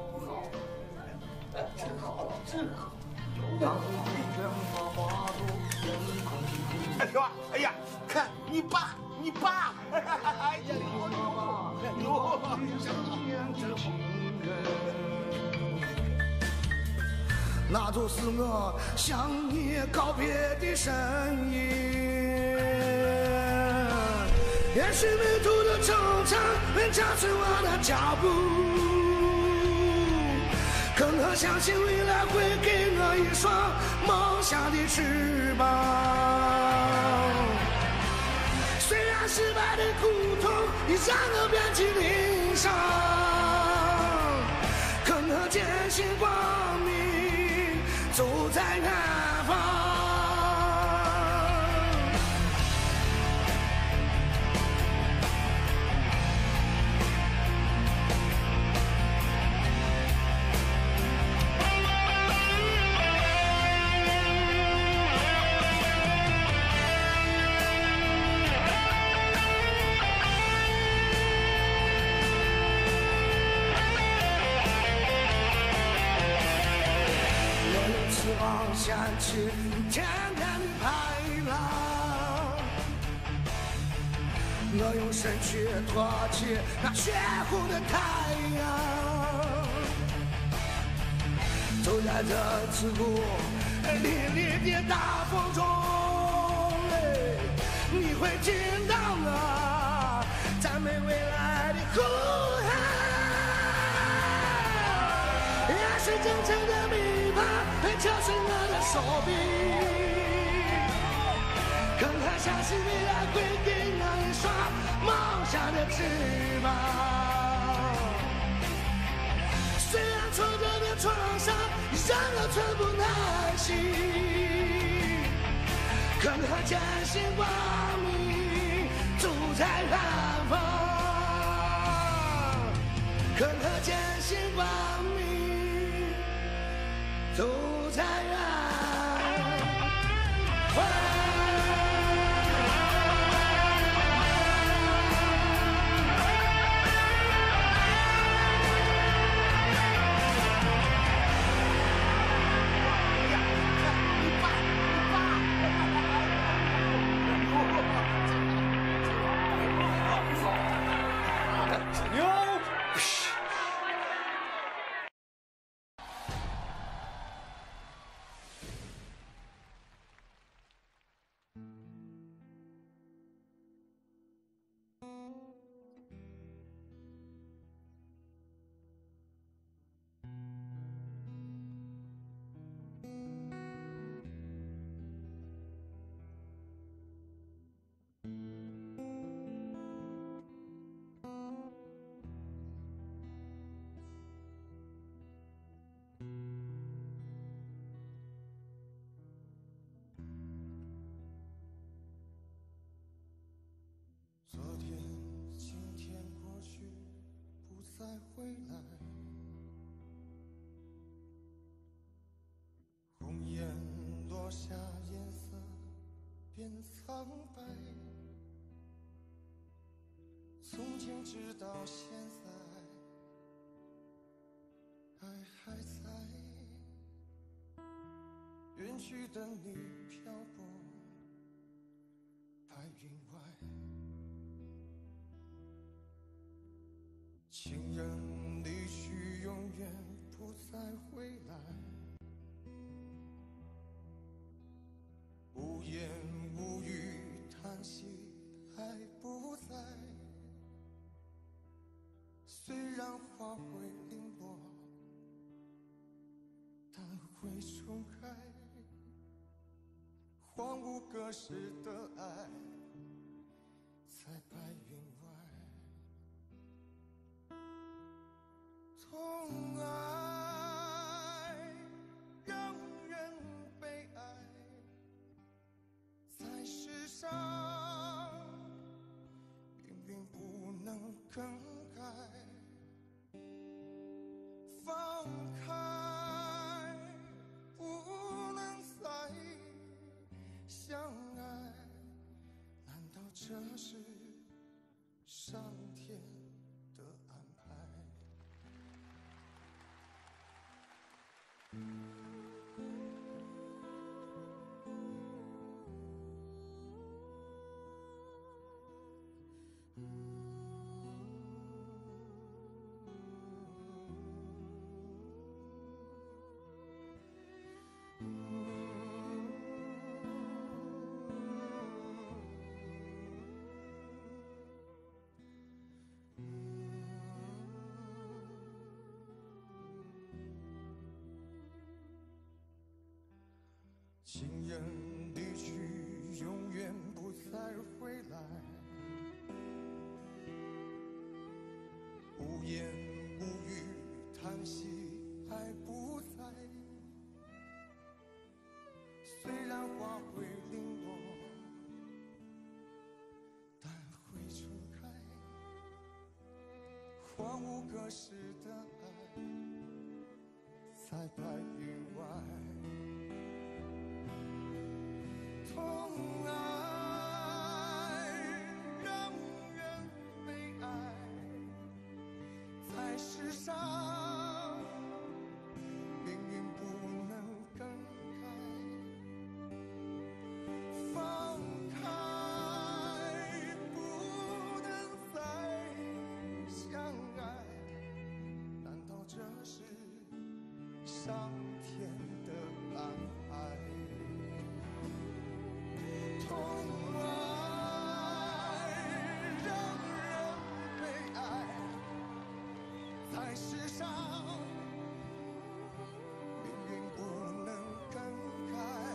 真好，真好。当风卷发花朵天空的哎呀，哎呀，看你爸，你爸，哎呀， 哟，这情人，那就是我向你告别的身影。也许迷途的惆怅能加速我的脚步，可我相信未来会给我一双梦想的翅膀。虽然失败的苦痛已让我遍体鳞伤，可我坚信光明走在远方。掀起天边的排浪，我用身躯托起那血红的太阳，走在这刺骨凛冽的大风中，你会听到我赞美未来的呼喊，也许真正的迷茫会敲碎我的手臂，可我相信未来会给我一双梦想的翅膀。虽然挫折的创伤让我寸步难行，可我坚信光明走在远方，可我坚信光明走在远方。昨天、今天过去，不再回来。红颜落下，颜色变苍白。从前直到现在，爱还在。远去的你漂泊白云外。情人离去，永远不再回来。无言无语，叹息爱不在。虽然花会零落，但会重开。荒芜隔世的爱，在白云外。痛爱让人悲哀，在世上命运不能更改。放开亲人离去，永远不再回来。无言无语，叹息爱不在。虽然花会零落，但会初开。荒芜隔世的爱，在白云外。痛爱让人悲哀，在世上命运不能更改，放开不能再相爱，难道这是上天的安排？痛爱让人悲哀，在世上命运不能更改，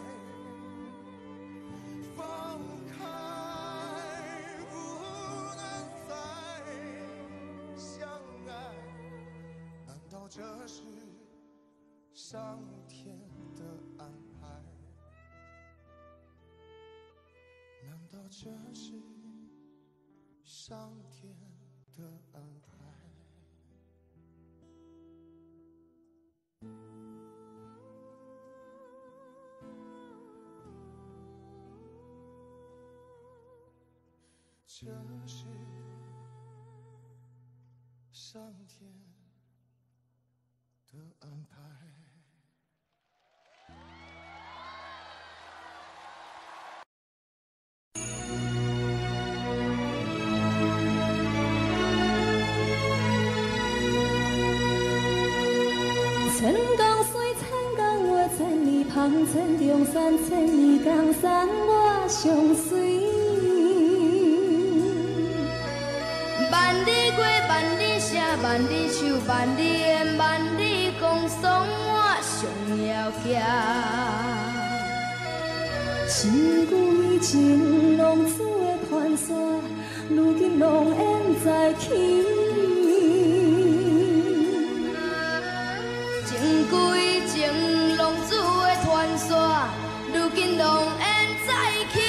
放开不能再相爱，难道这是上天的安排？难道这是上天的安排？这是上天的安排。 千江水，千江月，千里旁，千重山，千里江山，我相随。 万里过，万里写，万里唱，万里演，万里讲颂，我上要行。 千古以前浪子的传说，如今拢演在起。 千古以前浪子的传说，如今拢演在起。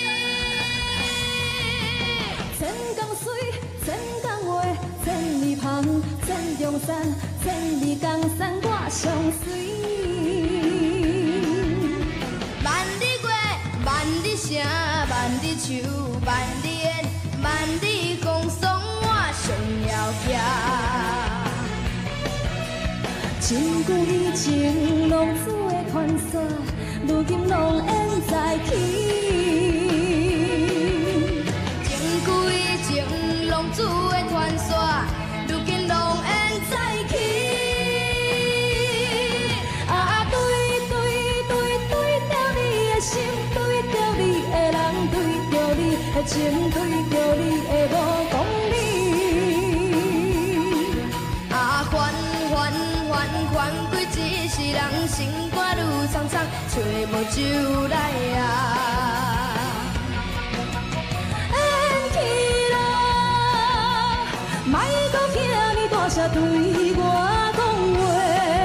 千江水，千江月，千里旁，千重山，千里江山，我相随。 万里过，万里声，万里唱，万里演，万里讲颂，我上要行。 千古以前浪子的传说，如今拢演在起。 千古以前浪子的传说，如今拢演在起。 啊，对对对对着你的心，对着你的人，对着你的情，对着你的无讲理。 啊，还还还还归一世人，心肝愈苍苍，找无酒来啊。 演起啦，莫搁遐尼大声对我讲话。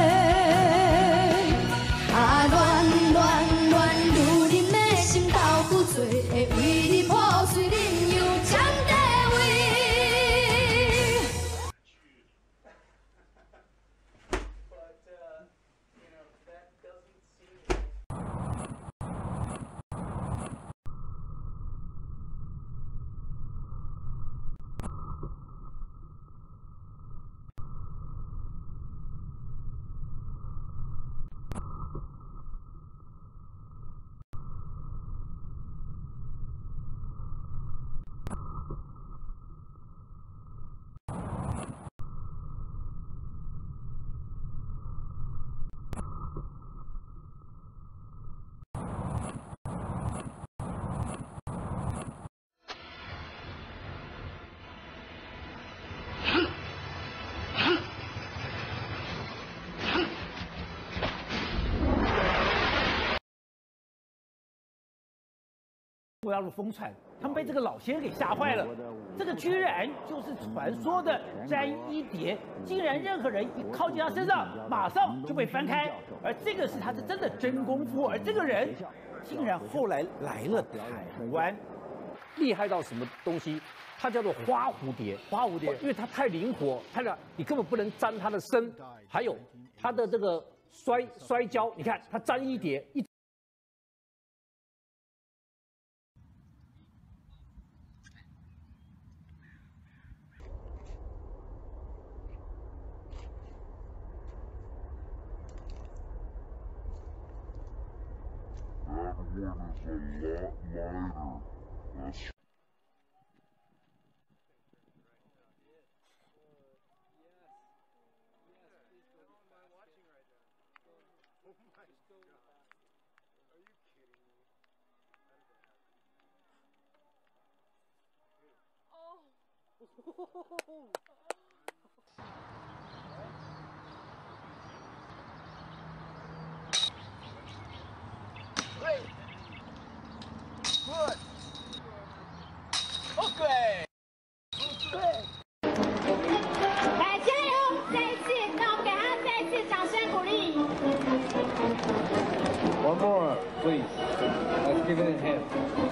啊，恋恋恋，如恁的心豆腐碎，会为你破碎恁又占地位。 国大陆疯传，他们被这个老仙给吓坏了。这个居然就是传说的沾衣蝶，竟然任何人一靠近他身上，马上就被翻开。而这个是他是真的真功夫，而这个人竟然后来来了台湾， 厉害到什么东西？它叫做花蝴蝶， 花蝴蝶， 因为它太灵活，它的你根本不能沾它的身，还有它的这个摔摔跤，你看它沾衣蝶一。 That one is a lot lighter. That's Great. Good. OK。对。 来加油！再一次，让我们给他再一次掌声鼓励。 One more, please. Let's give it a hand.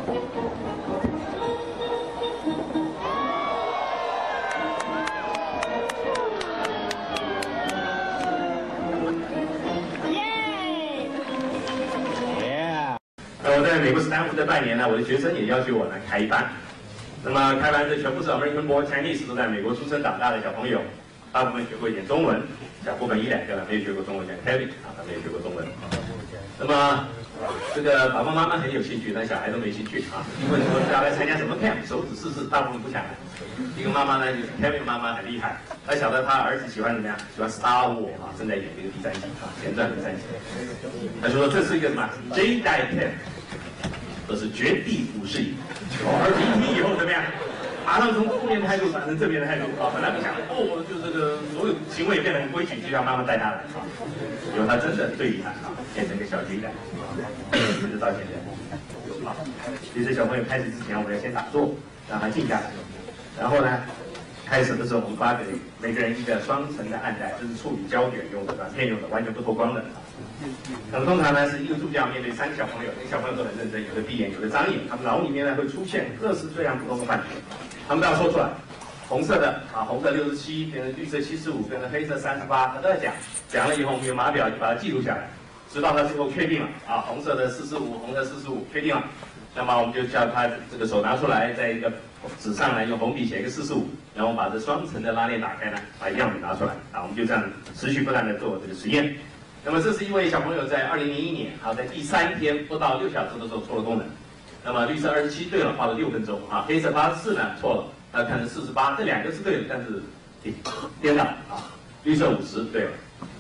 Yeah. 那我在美国斯坦福的半年呢，我的学生也要求我来开班。那么开班的全部是 American born Chinese， 都在美国出生长大的小朋友，大部分学过一点中文，小部分一两个呢没有学过中文，像 Kevin 啊，他没有学过中文。那么这个爸爸妈妈很有兴趣，但小孩都没兴趣啊。一问说要来参加什么 camp， 手指试试，大部分不想来。一个妈妈呢，就是 Kevin 妈妈很厉害，她晓得她儿子喜欢怎么样，喜欢 Star Wars 啊，正在演这个第三集啊，前传第三集。她说这是一个什么 Jedi camp， 这是绝地武士营。儿子一听以后怎么样？马上从负面态度转成正面的态度啊！本来不想哦，就这个所有行为变得很规矩，就让妈妈带他来啊。结果他真的最厉害啊，变成个小鸡蛋，一直到现在。好，其实小朋友开始之前，我们要先打坐，让他静下来。然后呢，开始的时候我们发给每个人一个双层的暗带，这是处理胶卷用的、软片用的，完全不透光的。那么通常呢是一个助教面对三个小朋友，那个小朋友都很认真，有的闭眼，有的张眼，他们脑里面呢会出现各式各样不同的幻觉。他们都要说出来，红色的啊，红的六十七变成绿色七十五，变成黑色三十八，他都在讲。讲了以后，我们用码表就把它记录下来，直到他最后确定了啊，红色的四十五，红的四十五，确定了。那么我们就叫他这个手拿出来，在一个纸上呢用红笔写一个四十五，然后把这双层的拉链打开呢，把样品拿出来啊，我们就这样持续不断的做这个实验。那么这是一位小朋友在二零零一年啊，在第三天不到六小时的时候错了功能。那么绿色二十七对了，花了六分钟啊，黑色八十四呢错了，他看成四十八，这两个是对的，但是颠倒啊，绿色五十对了，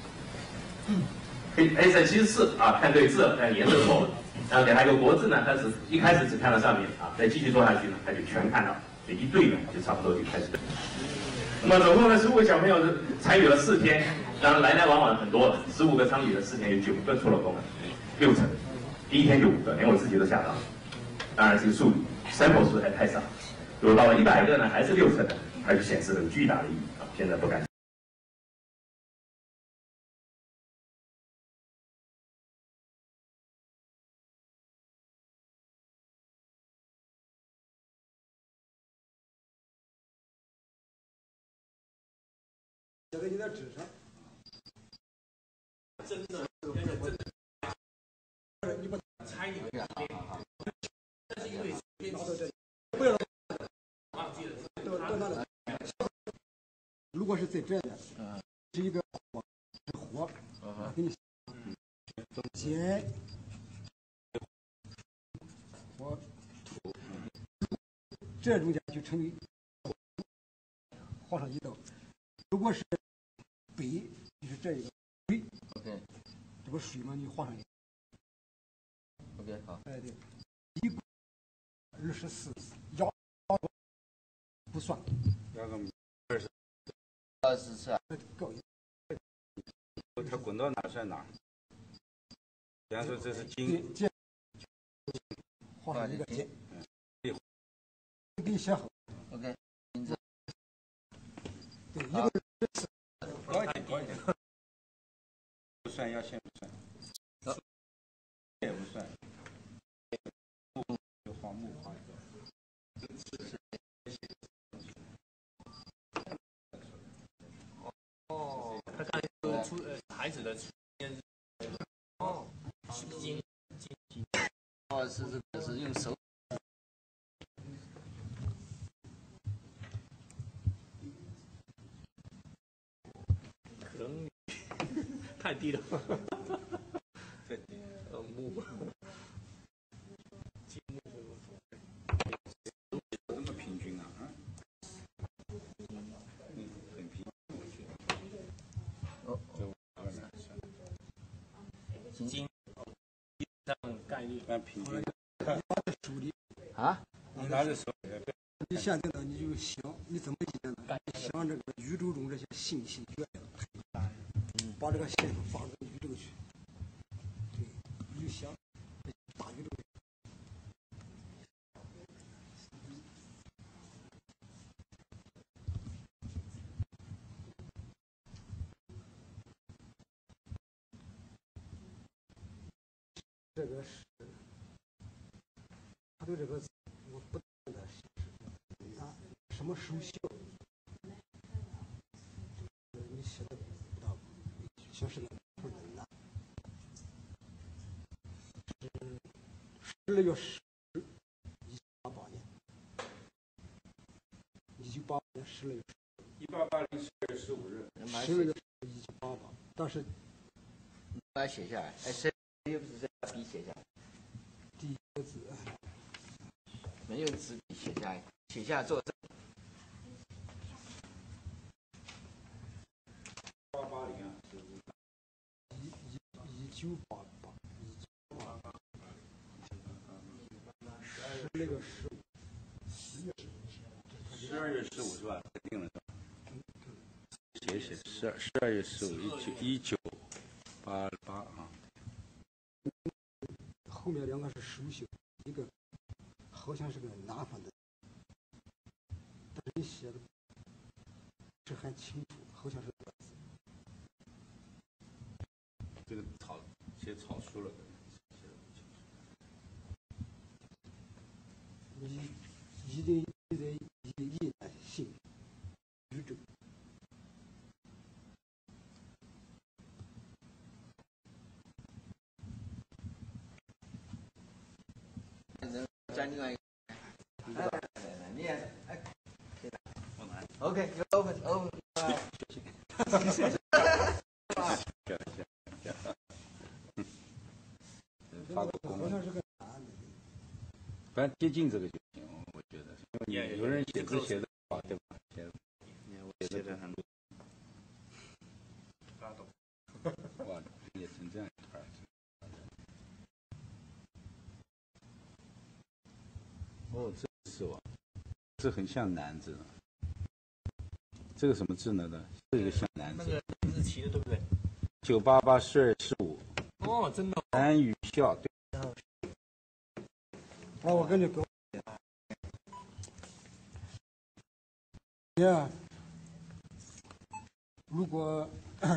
黑黑色七十四啊，看对字了，但颜色错了，然后给他一个国字呢，他只一开始只看到上面啊，再继续做下去呢，他就全看到，就一对了，就差不多就开始。那么总共呢，十五个小朋友参与了四天，当然来来往往很多了，十五个参与了四天，有九个错了功能，六成，第一天就五个，连我自己都吓到了。当然这个数 sample 数还太少，如果到了一百个呢，还是六成的，它就显示了巨大的意义啊！现在不敢。 写在你的纸上。真的，真的，真的。你把猜一个。这是因为编到这里，不要忘记了。到到那里。如果是在这里，是一个火，火，给你写火土，这中间就成为画上一道。如果是北，就是这一个水 ，OK， 这不水吗？你画上一个 ，OK， 好。 哎对，一二十四，幺不算， 幺个二十，二十四啊。 够。 它滚到哪算哪。比方说这是金， 剑，画上一个剑。 给你写好。 OK， 名字。 对，一个人是高一点，高一点。不算，要先不算。也不算。有黄木花。 哦，他刚才说出呃孩子的出现是哦，金金金。 哦，是这个是用手。 可能太低了。对，呃木。金木这么平均啊？啊？嗯，很平。 哦。 金。这样概率。 按平均。 手里啊？ 你拿着手里。 你现在呢，你就想你怎么写呢？想这个宇宙中这些信息源，把这个线放到宇宙去。对，你就想大宇宙。这个是，他对这个字我不断的是他什么时候写？你写的不到，像是个很难。是十二月十，一九八八年，一九八八年十二月十。 一八八零十二月十五日。 十二月一九八八，但是你把它写下来，哎，谁又不是这样笔写下来？ 第一个字。 没有纸笔写下来，写下作证。 八八零啊， 一一一九八八，一九八八，十那个十五，十月十二月十五是吧？定了是吧？写一写，十二十二月十五，一九一九八八啊。 后面两个是手写，一个好像是个南方的，但是你写的是很清楚，好像是个字。 这个草写草书了， 你一定得以意难信宇宙。 再另外一个，来来来来，你来，哎，谁来？我来。OK， you open open。 发个功。好像是个男的。反正接近这个就行，我觉得。因为有人写字写的好，对吧？写的，写的很。哇，也成这样一块。哦，这是我，这很像男字。这个什么字呢？呢，这个像男字。 那个日期的对不对？ 九八八十二十五。 哦，真的。 南语校对。 哦，我跟你说，你啊，如果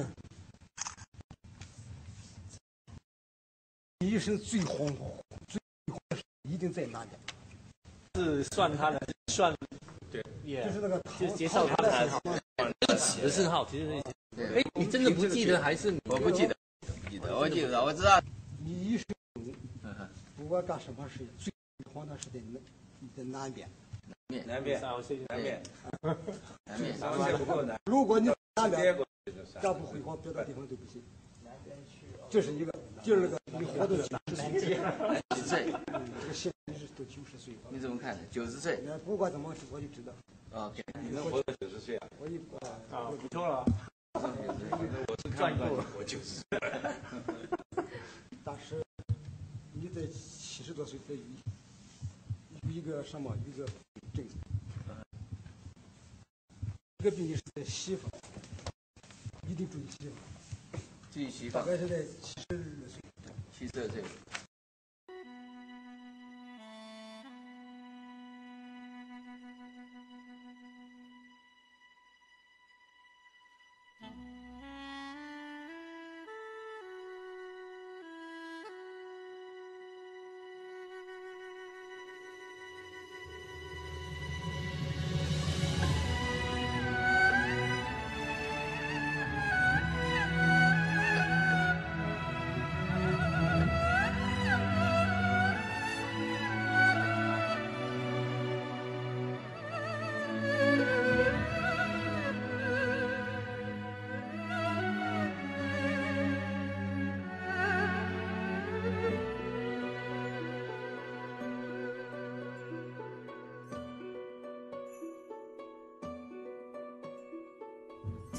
你一生最红最红的事一定在南边。 是算他的，算对， 就是那个， 就是介绍他的起的字号，其实是，哎，你真的不记得还是？ 我不记得，记得，我记得，我知道。 你一生不管干什么事，最红的是在南，在南边。 南边，南边， 南边， 南边不够南。 如果你南边干不辉煌，别的地方都不行。这是一个，第二个，你活到九十岁， 九十岁， 这个现在是都九十岁。 你怎么看的？九十岁。 不管怎么说，我就知道。 OK， 你能活到九十岁啊？ 我一啊，不错了。 我是赚够了，我九十岁。 但是你在七十多岁再遇遇一个什么，一个症，这个病是在西方，一定注意西方。 注意西方。 大概是在七十二岁。 七十二岁。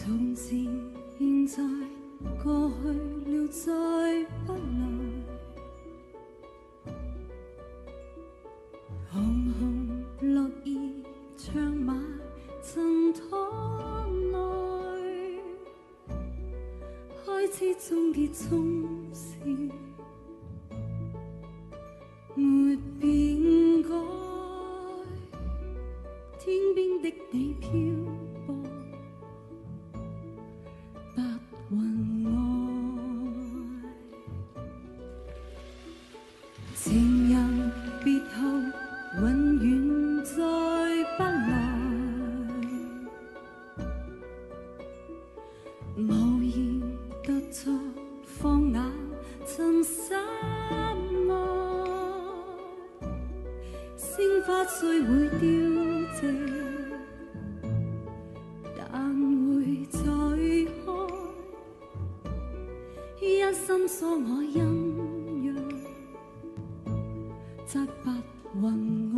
从前、现在、过去了，再不来。红红落叶长埋尘土内，开始终结总是没变改。天边的你漂泊，白云外，情人别后。永远再不来，无言突出放眼尘世外，鲜花虽会凋谢，但会再开，一生所爱阴阳，在白云外。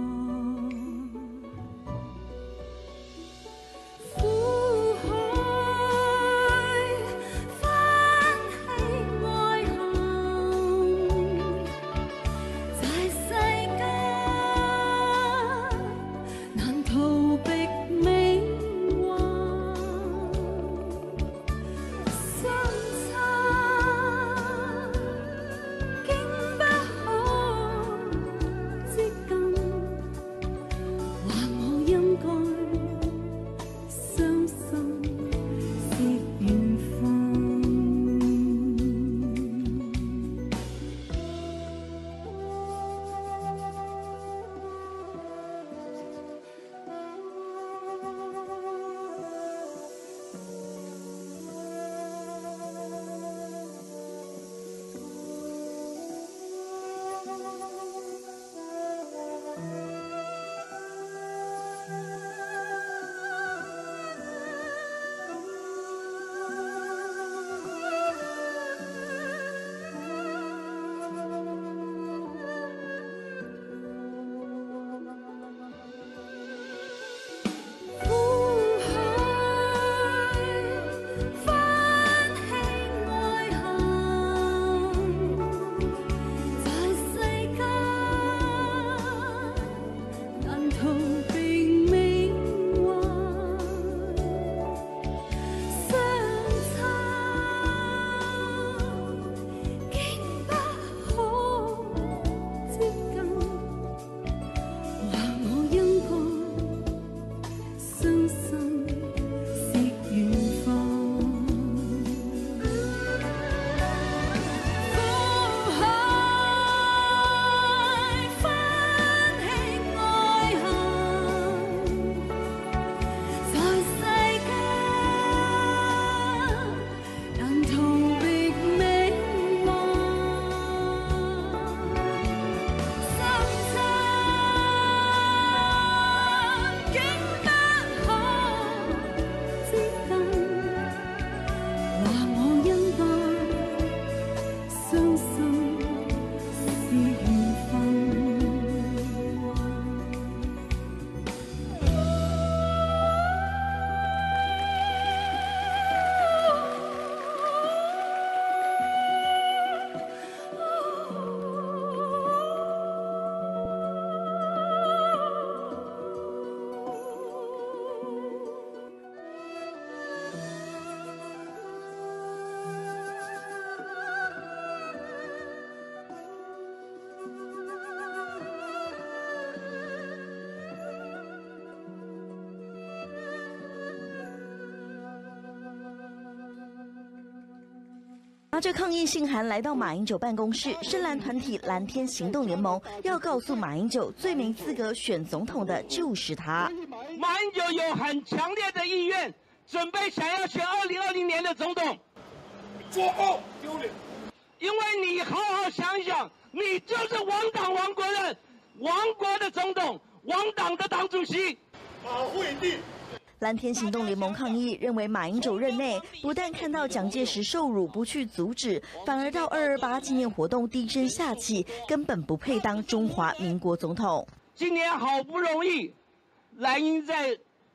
拿着抗议信函来到马英九办公室，深蓝团体蓝天行动联盟要告诉马英九，最没资格选总统的就是他。 马英九有很强烈的意愿，准备想要选二零二零年的总统，作恶丢脸。因为你好好想一想，你就是亡党亡国人，亡国的总统，亡党的党主席，马惠帝。 蓝天行动联盟抗议，认为马英九任内不但看到蒋介石受辱不去阻止，反而到二二八纪念活动低声下气，根本不配当中华民国总统。 今年好不容易，蓝营在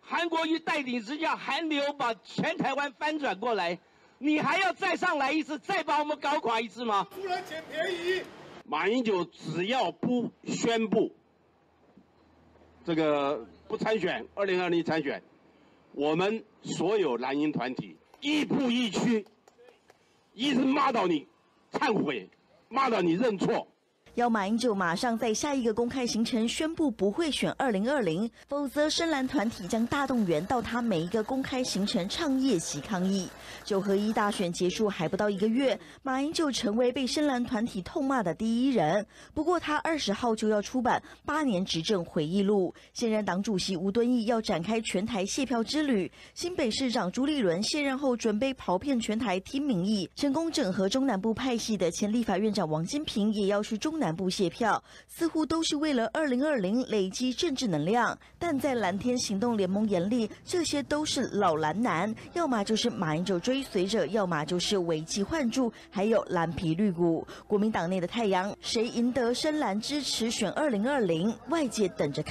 韩国瑜带领之下，韩流把全台湾翻转过来，你还要再上来一次，再把我们搞垮一次吗？ 突然捡便宜。 马英九只要不宣布这个不参选，二零二零参选，我们所有蓝营团体一步一趋，一直骂到你忏悔，骂到你认错。 要马英九马上在下一个公开行程宣布不会选二零二零，否则深蓝团体将大动员到他每一个公开行程唱夜袭抗议。九合一大选结束还不到一个月，马英九成为被深蓝团体痛骂的第一人。不过他二十号就要出版八年执政回忆录。现任党主席吴敦义要展开全台谢票之旅，新北市长朱立伦卸任后准备跑遍全台听民意，成功整合中南部派系的前立法院长王金平也要去中南部谢票，似乎都是为了二零二零累积政治能量。但在蓝天行动联盟眼里，这些都是老蓝男，要么就是马英九追随者，要么就是危机换注，还有蓝皮绿骨。国民党内的太阳，谁赢得深蓝支持选二零二零，外界等着看。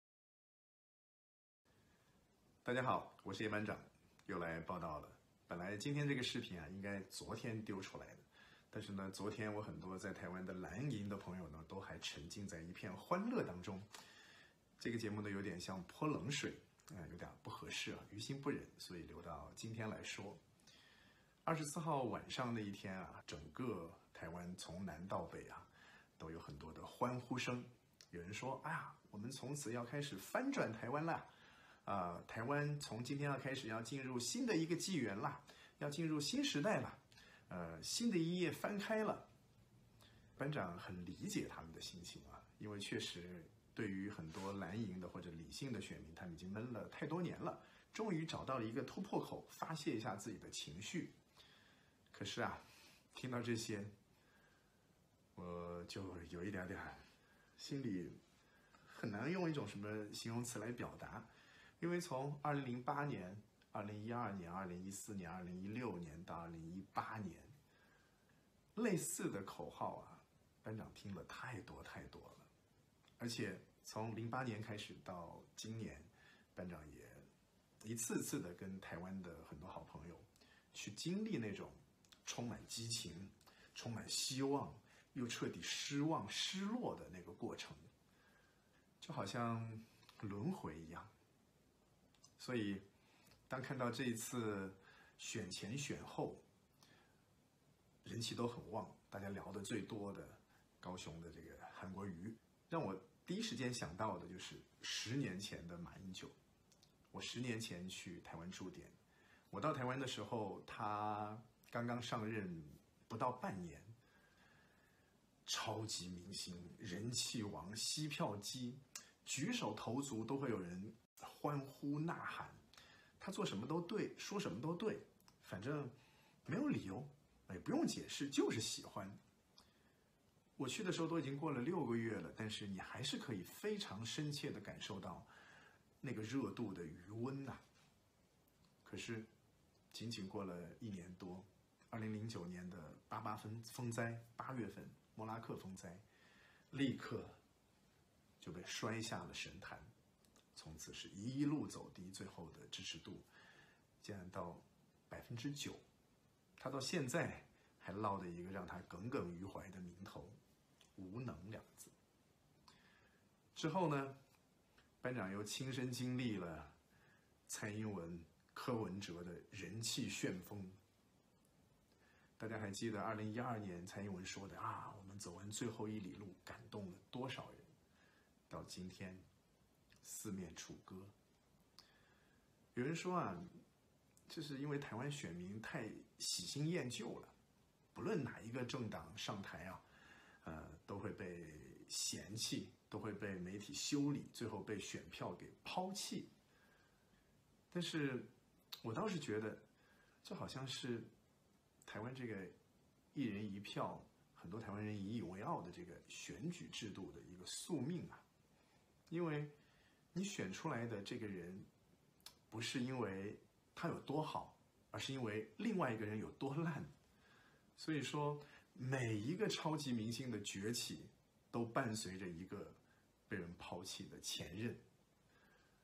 大家好，我是叶班长，又来报道了。本来今天这个视频啊，应该昨天丢出来的。但是呢，昨天我很多在台湾的蓝营的朋友呢，都还沉浸在一片欢乐当中。这个节目呢，有点像泼冷水，啊、呃，有点不合适啊，于心不忍，所以留到今天来说。二十四号晚上那一天啊，整个台湾从南到北啊，都有很多的欢呼声。有人说：“哎呀，我们从此要开始翻转台湾啦！啊、呃，台湾从今天要开始要进入新的一个纪元啦，要进入新时代啦。”呃，新的一页翻开了，班长很理解他们的心情啊，因为确实对于很多蓝营的或者理性的选民，他们已经闷了太多年了，终于找到了一个突破口，发泄一下自己的情绪。可是啊，听到这些，我就有一点点心里很难用一种什么形容词来表达，因为从二零零八年。二零一二年、二零一四年、二零一六年到二零一八年，类似的口号啊，班长听了太多太多了。而且从零八年开始到今年，班长也一次次的跟台湾的很多好朋友去经历那种充满激情、充满希望又彻底失望、失落的那个过程，就好像轮回一样。所以当看到这一次选前选后人气都很旺，大家聊得最多的高雄的这个韩国瑜，让我第一时间想到的就是十年前的马英九。我十年前去台湾驻点，我到台湾的时候，他刚刚上任不到半年，超级明星、人气王、吸票机，举手投足都会有人欢呼呐喊。他做什么都对，说什么都对，反正没有理由，也不用解释，就是喜欢。我去的时候都已经过了六个月了，但是你还是可以非常深切地感受到那个热度的余温呐、啊。可是，仅仅过了一年多，二零零九年的八八风风灾，八月份莫拉克风灾，立刻就被摔下了神坛。从此是一路走低，最后的支持度竟然到百分之九，他到现在还落得一个让他耿耿于怀的名头——无能两字。之后呢，班长又亲身经历了蔡英文、柯文哲的人气旋风。大家还记得二零一二年蔡英文说的啊，我们走完最后一里路，感动了多少人？到今天。四面楚歌。有人说啊，这是因为台湾选民太喜新厌旧了，不论哪一个政党上台啊，呃，都会被嫌弃，都会被媒体修理，最后被选票给抛弃。但是，我倒是觉得，这好像是台湾这个一人一票，很多台湾人引以为傲的这个选举制度的一个宿命啊，因为。你选出来的这个人，不是因为他有多好，而是因为另外一个人有多烂。所以说，每一个超级明星的崛起，都伴随着一个被人抛弃的前任。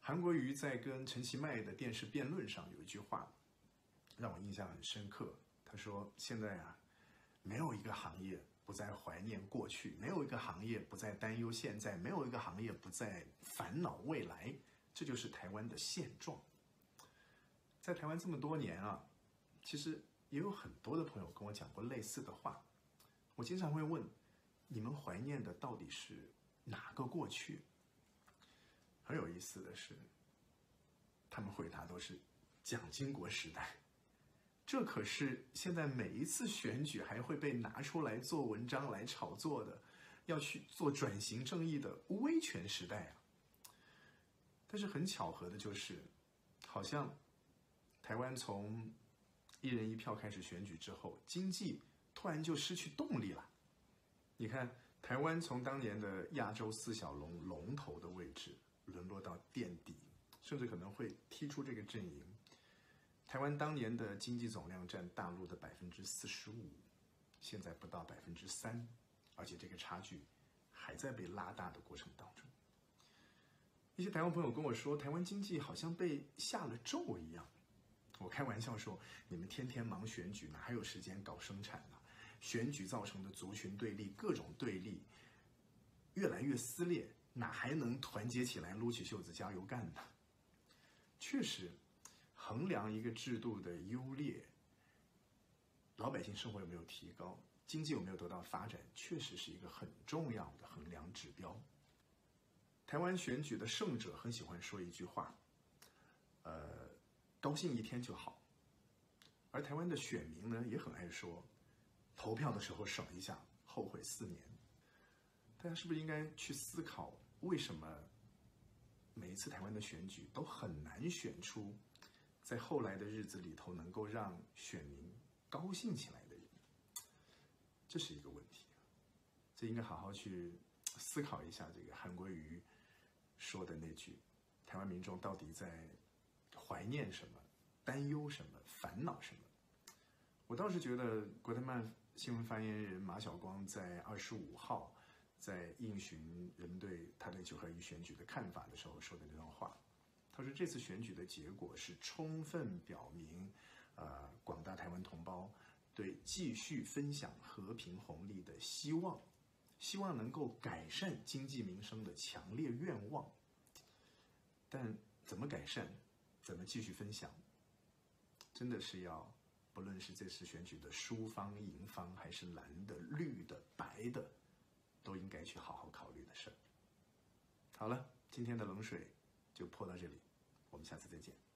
韩国瑜在跟陈其迈的电视辩论上有一句话，让我印象很深刻。他说：“现在啊，没有一个行业不再怀念过去，没有一个行业不再担忧现在，没有一个行业不再烦恼未来，这就是台湾的现状。”在台湾这么多年啊，其实也有很多的朋友跟我讲过类似的话。我经常会问，你们怀念的到底是哪个过去？很有意思的是，他们回答都是蒋经国时代。这可是现在每一次选举还会被拿出来做文章来炒作的，要去做转型正义的威权时代啊。但是很巧合的就是，好像台湾从一人一票开始选举之后，经济突然就失去动力了。你看，台湾从当年的亚洲四小龙龙头的位置，沦落到垫底，甚至可能会踢出这个阵营。台湾当年的经济总量占大陆的百分之四十五，现在不到百分之三，而且这个差距还在被拉大的过程当中。一些台湾朋友跟我说，台湾经济好像被下了咒一样。我开玩笑说，你们天天忙选举，哪还有时间搞生产呢？选举造成的族群对立、各种对立，越来越撕裂，哪还能团结起来撸起袖子加油干呢？确实，衡量一个制度的优劣，老百姓生活有没有提高，经济有没有得到发展，确实是一个很重要的衡量指标。台湾选举的胜者很喜欢说一句话，呃，高兴一天就好。而台湾的选民呢，也很爱说，投票的时候省一下，后悔四年。大家是不是应该去思考，为什么每一次台湾的选举都很难选出在后来的日子里头能够让选民高兴起来的人？这是一个问题，这应该好好去思考一下。这个韩国瑜说的那句，台湾民众到底在怀念什么、担忧什么、烦恼什么？我倒是觉得国台办新闻发言人马晓光在二十五号在应询人们对他对九合一选举的看法的时候说的那段话，他说这次选举的结果是充分表明，呃，广大台湾同胞对继续分享和平红利的希望，希望能够改善经济民生的强烈愿望。但怎么改善，怎么继续分享，真的是要不论是这次选举的输方、赢方，还是蓝的、绿的、白的，都应该去好好考虑的事儿。好了，今天的冷水就泼到这里，我们下次再见。